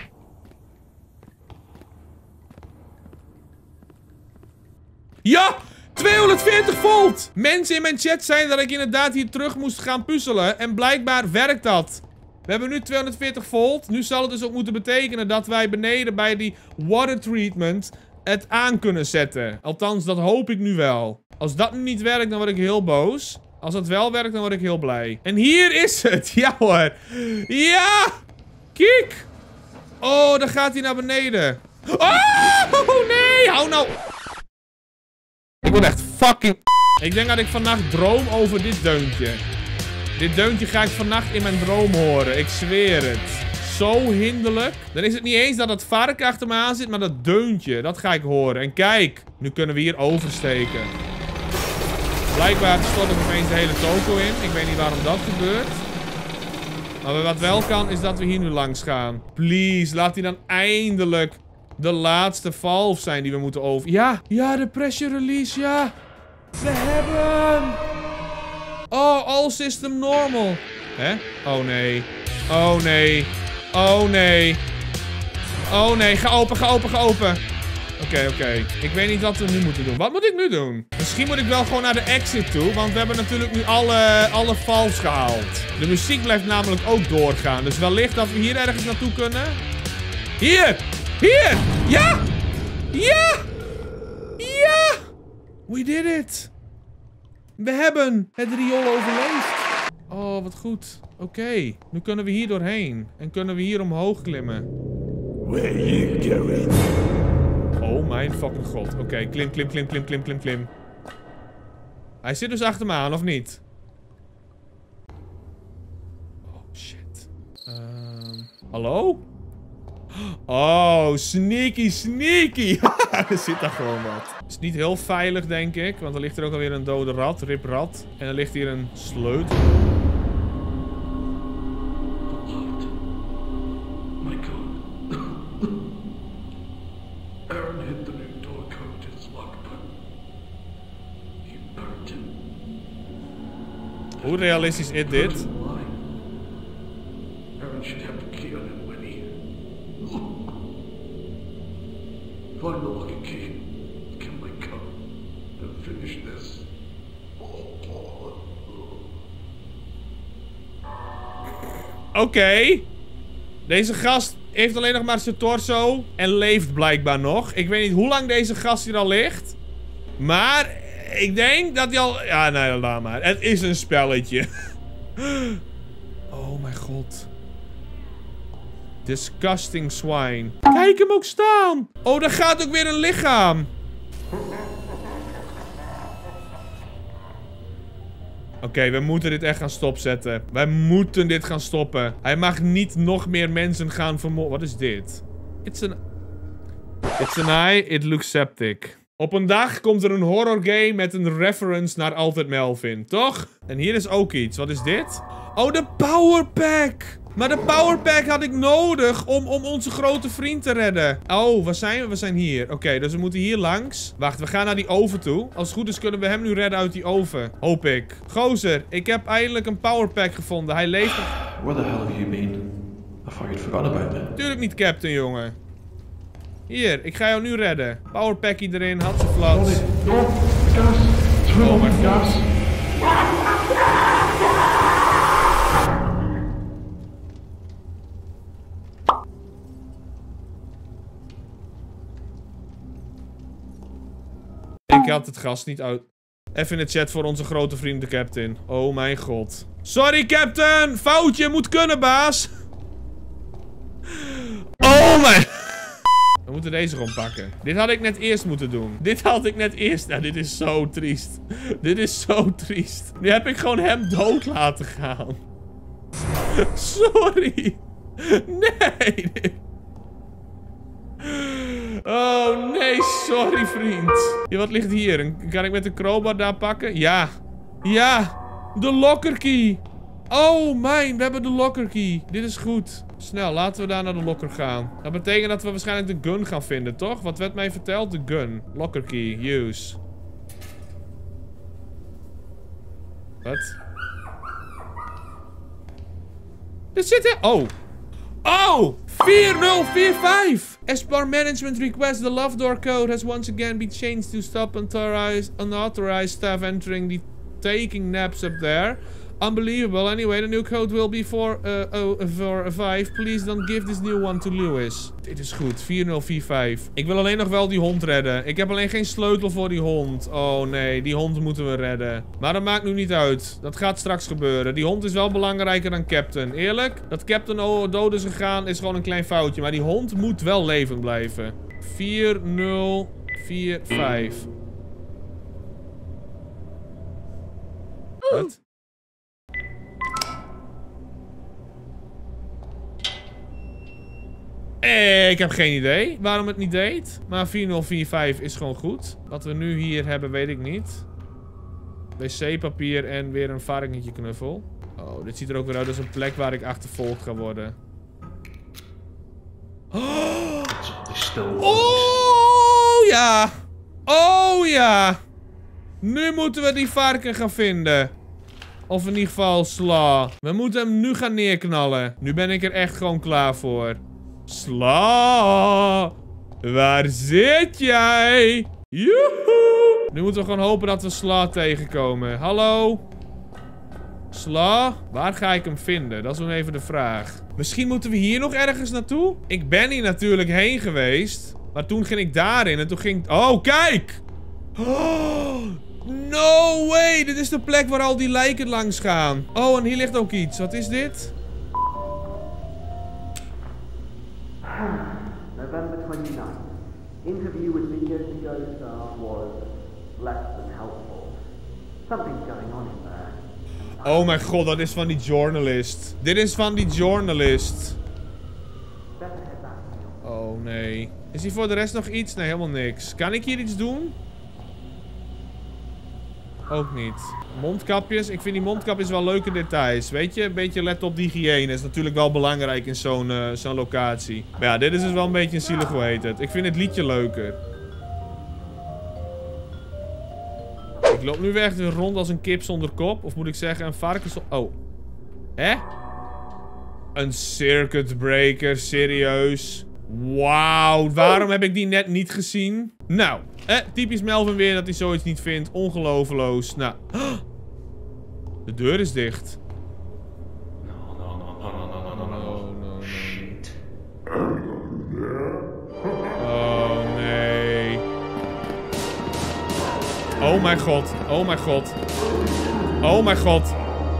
Ja! 240 volt! Mensen in mijn chat zeiden dat ik inderdaad hier terug moest gaan puzzelen. En blijkbaar werkt dat. We hebben nu 240 volt. Nu zal het dus ook moeten betekenen dat wij beneden bij die water treatment het aan kunnen zetten. Althans, dat hoop ik nu wel. Als dat nu niet werkt, dan word ik heel boos. Als dat wel werkt, dan word ik heel blij. En hier is het. Ja hoor. Ja! Kijk! Oh, dan gaat hij naar beneden. Oh, nee! Hou nou... Ik word echt fucking... Ik denk dat ik vannacht droom over dit deuntje. Dit deuntje ga ik vannacht in mijn droom horen. Ik zweer het. Zo hinderlijk. Dan is het niet eens dat het varken achter me aan zit, maar dat deuntje. Dat ga ik horen. En kijk, nu kunnen we hier oversteken. Blijkbaar stort er opeens de hele toko in. Ik weet niet waarom dat gebeurt. Maar wat wel kan, is dat we hier nu langs gaan. Please, laat die dan eindelijk de laatste valve zijn die we moeten over... Ja, de pressure release, ja. We hebben... Oh, all system normal. Hè? Oh nee. Oh nee. Oh nee. Oh nee, ga open. Oké. Ik weet niet wat we nu moeten doen. Wat moet ik nu doen? Misschien moet ik wel gewoon naar de exit toe. Want we hebben natuurlijk nu alle valves gehaald. De muziek blijft namelijk ook doorgaan. Dus wellicht dat we hier ergens naartoe kunnen. Hier! Ja! We did it! We hebben het riool overleefd. Oh, wat goed. Oké, nu kunnen we hier doorheen. En kunnen we hier omhoog klimmen. Where you going? Oh mijn fucking god. Oké, klim, klim, klim, klim, klim, klim, klim. Hij zit dus achter me aan, of niet? Oh, shit. Hallo? Oh, sneaky, sneaky. Er zit daar gewoon wat. Het is niet heel veilig, denk ik. Want er ligt er ook alweer een dode rat, riprat. En er ligt hier een sleutel. Aaron hit the new door code to his lock, but he burned it. Hoe realistisch is dit? Aaron should have the key on him when he... Find the lock and key. Kill my cup. And finish this. Oké. Deze gast heeft alleen nog maar zijn torso. En leeft blijkbaar nog. Ik weet niet hoe lang deze gast hier al ligt. Maar ik denk dat hij al... Ja, nee, laat maar. Het is een spelletje. Oh mijn god. Disgusting swine. Kijk hem ook staan. Oh, daar gaat ook weer een lichaam. Oké, we moeten dit echt gaan stopzetten. Wij moeten dit gaan stoppen. Hij mag niet nog meer mensen gaan vermoorden. Wat is dit? It's an eye. It looks septic. Op een dag komt er een horror game met een reference naar Altijd Melvin, toch? En hier is ook iets. Wat is dit? Oh, de power pack. Maar de power pack had ik nodig om onze grote vriend te redden. Oh, waar zijn we? We zijn hier. Oké, dus we moeten hier langs. Wacht, we gaan naar die oven toe. Als het goed is kunnen we hem nu redden uit die oven. Hoop ik. Gozer, ik heb eindelijk een power pack gevonden. Hij leeft... Where the hell have you been? I thought you'd forgotten about me. Tuurlijk niet, Captain, jongen. Hier, ik ga jou nu redden. Power pack erin, had ze flats. Oh mijn god. Ik had het gas niet uit. Even in de chat voor onze grote vriend de Captain. Oh mijn god. Sorry, Captain! Foutje, moet kunnen, baas! Oh mijn... We moeten deze gewoon pakken. Dit had ik net eerst moeten doen. Dit had ik net eerst... Nou, dit is zo triest. Dit is zo triest. Nu heb ik gewoon hem dood laten gaan. Sorry. Nee. Oh nee, sorry vriend. Ja, wat ligt hier? Kan ik met de crowbar daar pakken? Ja. Ja. De locker key. Oh mijn, we hebben de locker key. Dit is goed. Snel, laten we daar naar de locker gaan. Dat betekent dat we waarschijnlijk de gun gaan vinden, toch? Wat werd mij verteld? De gun. Locker key. Use. Wat? Er zit er... Oh. Oh! 4045! As per management request, the love door code has once again been changed to stop unauthorized staff entering the taking naps up there. Unbelievable. Anyway, the new code will be 405. Please don't give this new one to Lewis. Dit is goed. 4045. Ik wil alleen nog wel die hond redden. Ik heb alleen geen sleutel voor die hond. Oh nee, die hond moeten we redden. Maar dat maakt nu niet uit. Dat gaat straks gebeuren. Die hond is wel belangrijker dan Captain. Eerlijk, dat Captain dood is gegaan is gewoon een klein foutje. Maar die hond moet wel levend blijven. 4045. Wat? Ik heb geen idee waarom het niet deed. Maar 4045 is gewoon goed. Wat we nu hier hebben, weet ik niet. Wc-papier en weer een varkentje knuffel. Oh, dit ziet er ook weer uit als een plek waar ik achtervolgd ga worden. Oh ja. Oh ja. Nu moeten we die varken gaan vinden. Of in ieder geval Sla. We moeten hem nu gaan neerknallen. Nu ben ik er echt gewoon klaar voor. Sla, waar zit jij? Joehoe! Nu moeten we gewoon hopen dat we Sla tegenkomen. Hallo? Sla? Waar ga ik hem vinden? Dat is nog even de vraag. Misschien moeten we hier nog ergens naartoe? Ik ben hier natuurlijk heen geweest. Maar toen ging ik daarin en toen ging... Oh, kijk! Oh, no way! Dit is de plek waar al die lijken langs gaan. Oh, en hier ligt ook iets. Wat is dit? November 29th. interview with the years ago staff was less than helpful. Something's going on in there. Oh mijn god, dat is van die journalist. Dit is van die journalist. Oh nee. Is hier voor de rest nog iets? Nee, helemaal niks. Kan ik hier iets doen? Ook niet. Mondkapjes. Ik vind die mondkapjes wel leuke details. Weet je, een beetje let op die hygiëne. Is natuurlijk wel belangrijk in zo'n locatie. Maar ja, dit is dus wel een beetje een zielig, hoe heet het. Ik vind het liedje leuker. Ik loop nu echt weer rond als een kip zonder kop. Of moet ik zeggen, een varkens... Oh. Hè? Een circuit breaker, serieus. Wauw, waarom heb ik die net niet gezien? Nou, typisch Melvin weer dat hij zoiets niet vindt. Ongelooflijk. Nou. De deur is dicht. Oh nee. Oh mijn god. Oh mijn god. Oh mijn god.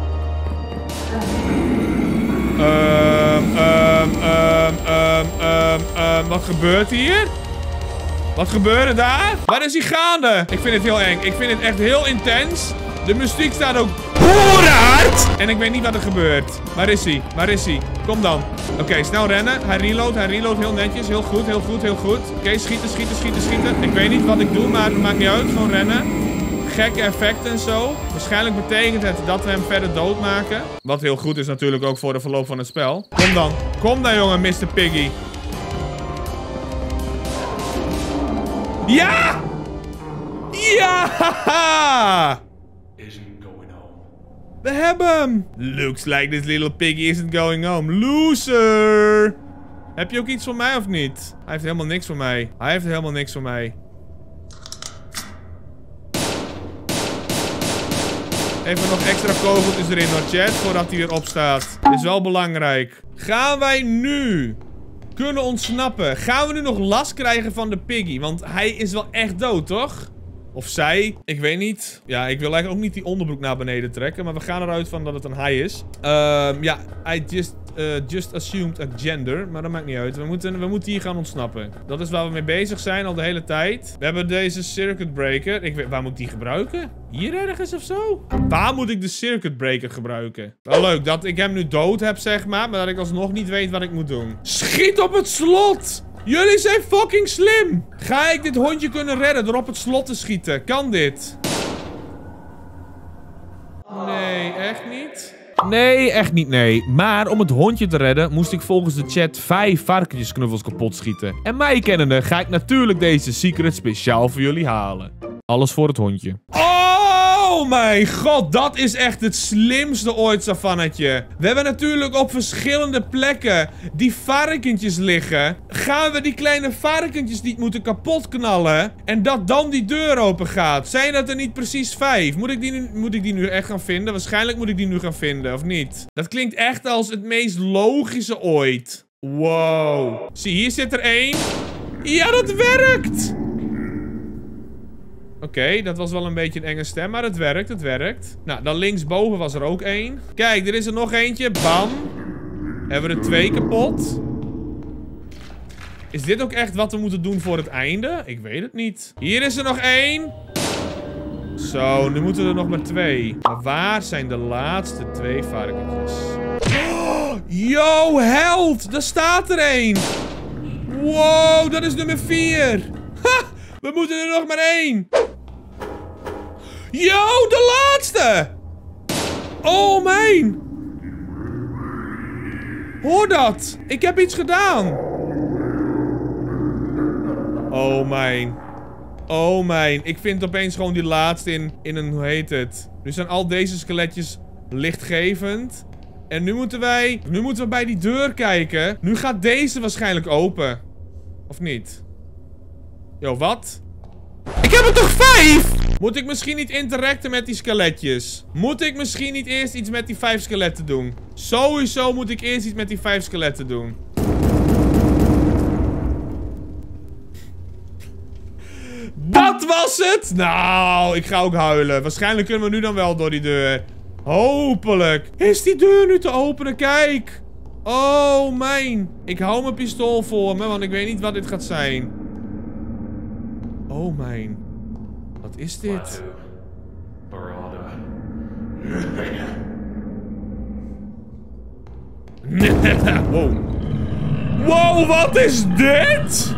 Wat gebeurt hier? Wat gebeurde daar? Waar is hij gaande? Ik vind het heel eng. Ik vind het echt heel intens. De muziek staat ook hard. En ik weet niet wat er gebeurt. Waar is hij? Waar is hij? Kom dan. Oké, snel rennen. Hij reloadt heel netjes. Heel goed, heel goed, heel goed. Oké, schieten, schieten, schieten, schieten. Ik weet niet wat ik doe, maar het maakt niet uit. Gewoon rennen. Gekke effecten en zo. Waarschijnlijk betekent het dat we hem verder doodmaken. Wat heel goed is natuurlijk ook voor de verloop van het spel. Kom dan. Kom dan, jongen, Mr. Piggy. Ja! Ja! We hebben hem. Looks like this little piggy isn't going home. Loser! Heb je ook iets voor mij of niet? Hij heeft helemaal niks voor mij. Hij heeft helemaal niks voor mij. Even nog extra kogeltjes erin hoor, chat, voordat hij weer opstaat. Is wel belangrijk. Gaan wij nu kunnen ontsnappen? Gaan we nu nog last krijgen van de piggy? Want hij is wel echt dood, toch? Of zij. Ik weet niet. Ja, ik wil eigenlijk ook niet die onderbroek naar beneden trekken. Maar we gaan eruit van dat het een hij is. Ja, I just assumed a gender. Maar dat maakt niet uit. We moeten hier gaan ontsnappen. Dat is waar we mee bezig zijn al de hele tijd. We hebben deze circuit breaker. Waar moet ik die gebruiken? Hier ergens of zo? Waar moet ik de circuit breaker gebruiken? Wel leuk dat ik hem nu dood heb, zeg maar. Maar dat ik alsnog niet weet wat ik moet doen. Schiet op het slot! Jullie zijn fucking slim! Ga ik dit hondje kunnen redden door op het slot te schieten? Kan dit? Nee, echt niet? Nee, echt niet, nee. Maar om het hondje te redden moest ik volgens de chat 5 varkentjesknuffels kapot schieten. En mij kennende ga ik natuurlijk deze secret speciaal voor jullie halen. Alles voor het hondje. Oh mijn god, dat is echt het slimste ooit, Savannatje. We hebben natuurlijk op verschillende plekken die varkentjes liggen. Gaan we die kleine varkentjes niet moeten kapot knallen? En dat dan die deur open gaat? Zijn dat er niet precies 5? Moet ik die nu echt gaan vinden? Waarschijnlijk moet ik die nu gaan vinden, of niet? Dat klinkt echt als het meest logische ooit. Wow. Zie, hier zit er 1. Ja, dat werkt! Oké, dat was wel een beetje een enge stem, maar het werkt, het werkt. Nou, dan linksboven was er ook 1. Kijk, er is er nog eentje. Bam. Hebben we er 2 kapot. Is dit ook echt wat we moeten doen voor het einde? Ik weet het niet. Hier is er nog 1. Zo, nu moeten er nog maar 2. Maar waar zijn de laatste 2 varkentjes? Oh, yo, held! Daar staat er 1. Wow, dat is nummer 4. Ha! We moeten er nog maar 1. Yo, de laatste. Oh, mijn. Hoor dat. Ik heb iets gedaan. Oh, mijn. Oh, mijn. Ik vind opeens gewoon die laatste in een, hoe heet het? Nu zijn al deze skeletjes lichtgevend. En nu moeten we bij die deur kijken. Nu gaat deze waarschijnlijk open. Of niet? Yo, wat? Ik heb er toch 5? Moet ik misschien niet interacten met die skeletjes? Moet ik misschien niet eerst iets met die 5 skeletten doen? Sowieso moet ik eerst iets met die 5 skeletten doen. Dat was het! Nou, ik ga ook huilen. Waarschijnlijk kunnen we nu dan wel door die deur. Hopelijk. Is die deur nu te openen? Kijk. Oh, mijn. Ik hou mijn pistool voor me, want ik weet niet wat dit gaat zijn. Oh mijn. Wat is dit? Wow. Wow, wat is dit?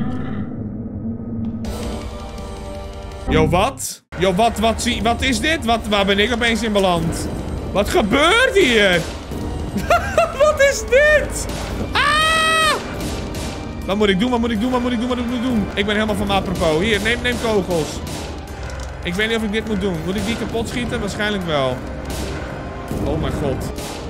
Yo, wat? Yo, wat is dit? Waar ben ik opeens in beland? Wat gebeurt hier? Wat is dit? Ah! Wat moet ik doen? Wat moet ik doen? Wat moet ik doen? Wat moet ik doen? Ik ben helemaal van apropos. Hier, neem kogels. Ik weet niet of ik dit moet doen. Moet ik die kapot schieten? Waarschijnlijk wel. Oh mijn god.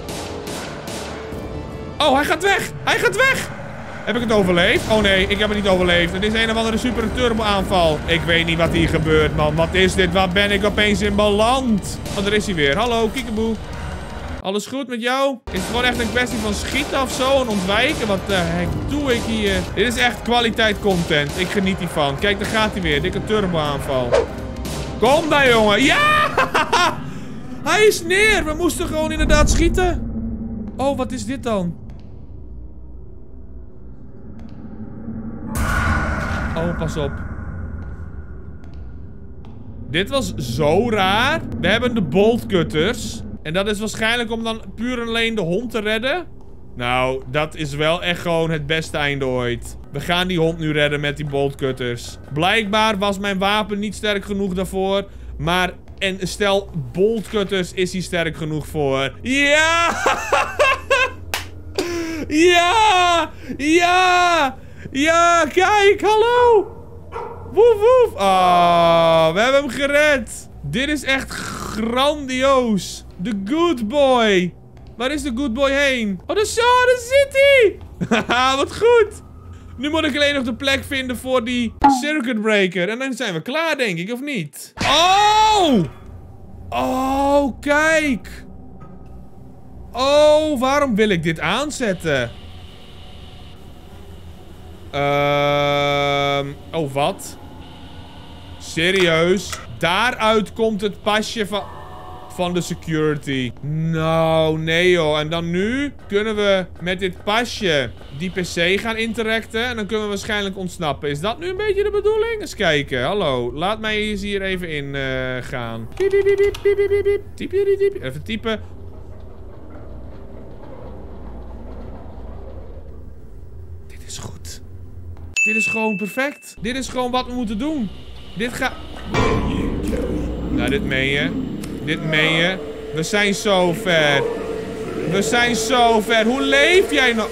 Oh, hij gaat weg! Hij gaat weg! Heb ik het overleefd? Oh nee, ik heb het niet overleefd. Het is een of andere super turbo aanval. Ik weet niet wat hier gebeurt, man. Wat is dit? Waar ben ik opeens in beland? Oh, daar is hij weer. Hallo, kiekeboe. Alles goed met jou? Is het gewoon echt een kwestie van schieten of zo en ontwijken? Wat de heck doe ik hier? Dit is echt kwaliteit content. Ik geniet hiervan. Kijk, daar gaat hij weer. Dikke turbo aanval. Kom daar, jongen. Ja! Hij is neer. We moesten gewoon inderdaad schieten. Oh, wat is dit dan? Oh, pas op. Dit was zo raar. We hebben de boltcutters. En dat is waarschijnlijk om dan puur en alleen de hond te redden. Nou, dat is wel echt gewoon het beste einde ooit. We gaan die hond nu redden met die boltcutters. Blijkbaar was mijn wapen niet sterk genoeg daarvoor. Maar en stel boltcutters is hij sterk genoeg voor. Ja! Ja! Ja! Ja, kijk, hallo! Woef, woef. Ah, we hebben hem gered. Dit is echt grandioos. The good boy. Waar is de good boy heen? Oh, daar zit hij! Haha, wat goed. Nu moet ik alleen nog de plek vinden voor die circuit breaker. En dan zijn we klaar, denk ik, of niet? Oh! Oh, kijk! Oh, waarom wil ik dit aanzetten? Oh, wat? Serieus? Daaruit komt het pasje van de security. Nou, nee joh. En dan nu kunnen we met dit pasje die PC gaan interacten. En dan kunnen we waarschijnlijk ontsnappen. Is dat nu een beetje de bedoeling? Eens kijken. Hallo. Laat mij hier even in gaan. Even typen. Dit is goed. Dit is gewoon perfect. Dit is gewoon wat we moeten doen. Dit gaat... Nou, dit meen je. Dit meen je. We zijn zo ver. We zijn zo ver. Hoe leef jij nou?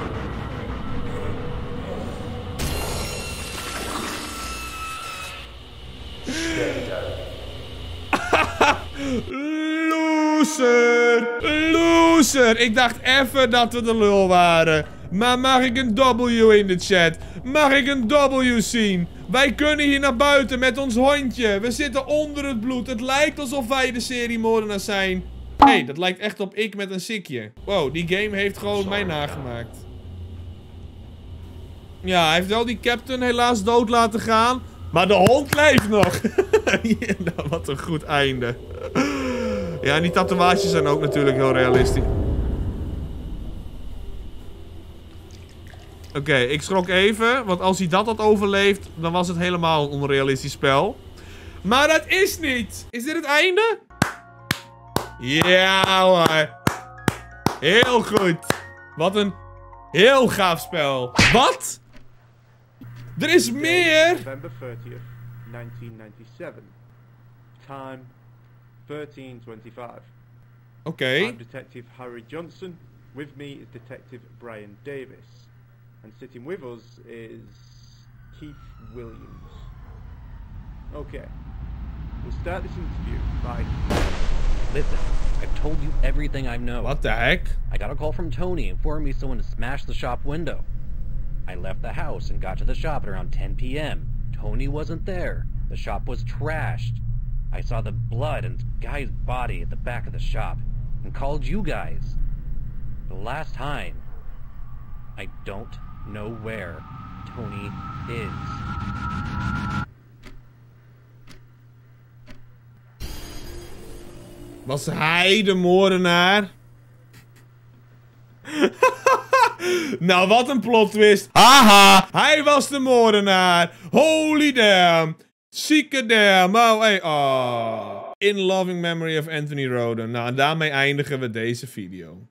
Loser. Loser. Ik dacht even dat we de lul waren. Maar mag ik een W in de chat? Mag ik een W zien? Wij kunnen hier naar buiten met ons hondje. We zitten onder het bloed. Het lijkt alsof wij de seriemoordenaars zijn. Hé, dat lijkt echt op ik met een sikje. Wow, die game heeft gewoon mij nagemaakt. Ja, hij heeft wel die captain helaas dood laten gaan. Maar de hond leeft nog. Ja, nou, wat een goed einde. Ja, en die tatoeages zijn ook natuurlijk heel realistisch. Oké, ik schrok even. Want als hij dat had overleefd, dan was het helemaal een onrealistisch spel. Maar dat is niet. Is dit het einde? Ja hoor. Heel goed. Wat een heel gaaf spel. Wat? Er is meer. November 30th, 1997. Time 13:25. Oké. I'm Detective Harry Johnson. With me is Detective Brian Davis. And sitting with us is Keith Williams. Okay. We'll start this interview by... Listen, I've told you everything I know. What the heck? I got a call from Tony informing me someone had smashed the shop window. I left the house and got to the shop at around 10 p.m. Tony wasn't there. The shop was trashed. I saw the blood and guy's body at the back of the shop and called you guys. The last time, I don't know where Tony is. Was hij de moordenaar? Nou, wat een plot twist. Haha, hij was de moordenaar. Holy damn. Zieke damn. Oh, hey. Oh. In loving memory of Anthony Roden. Nou, en daarmee eindigen we deze video.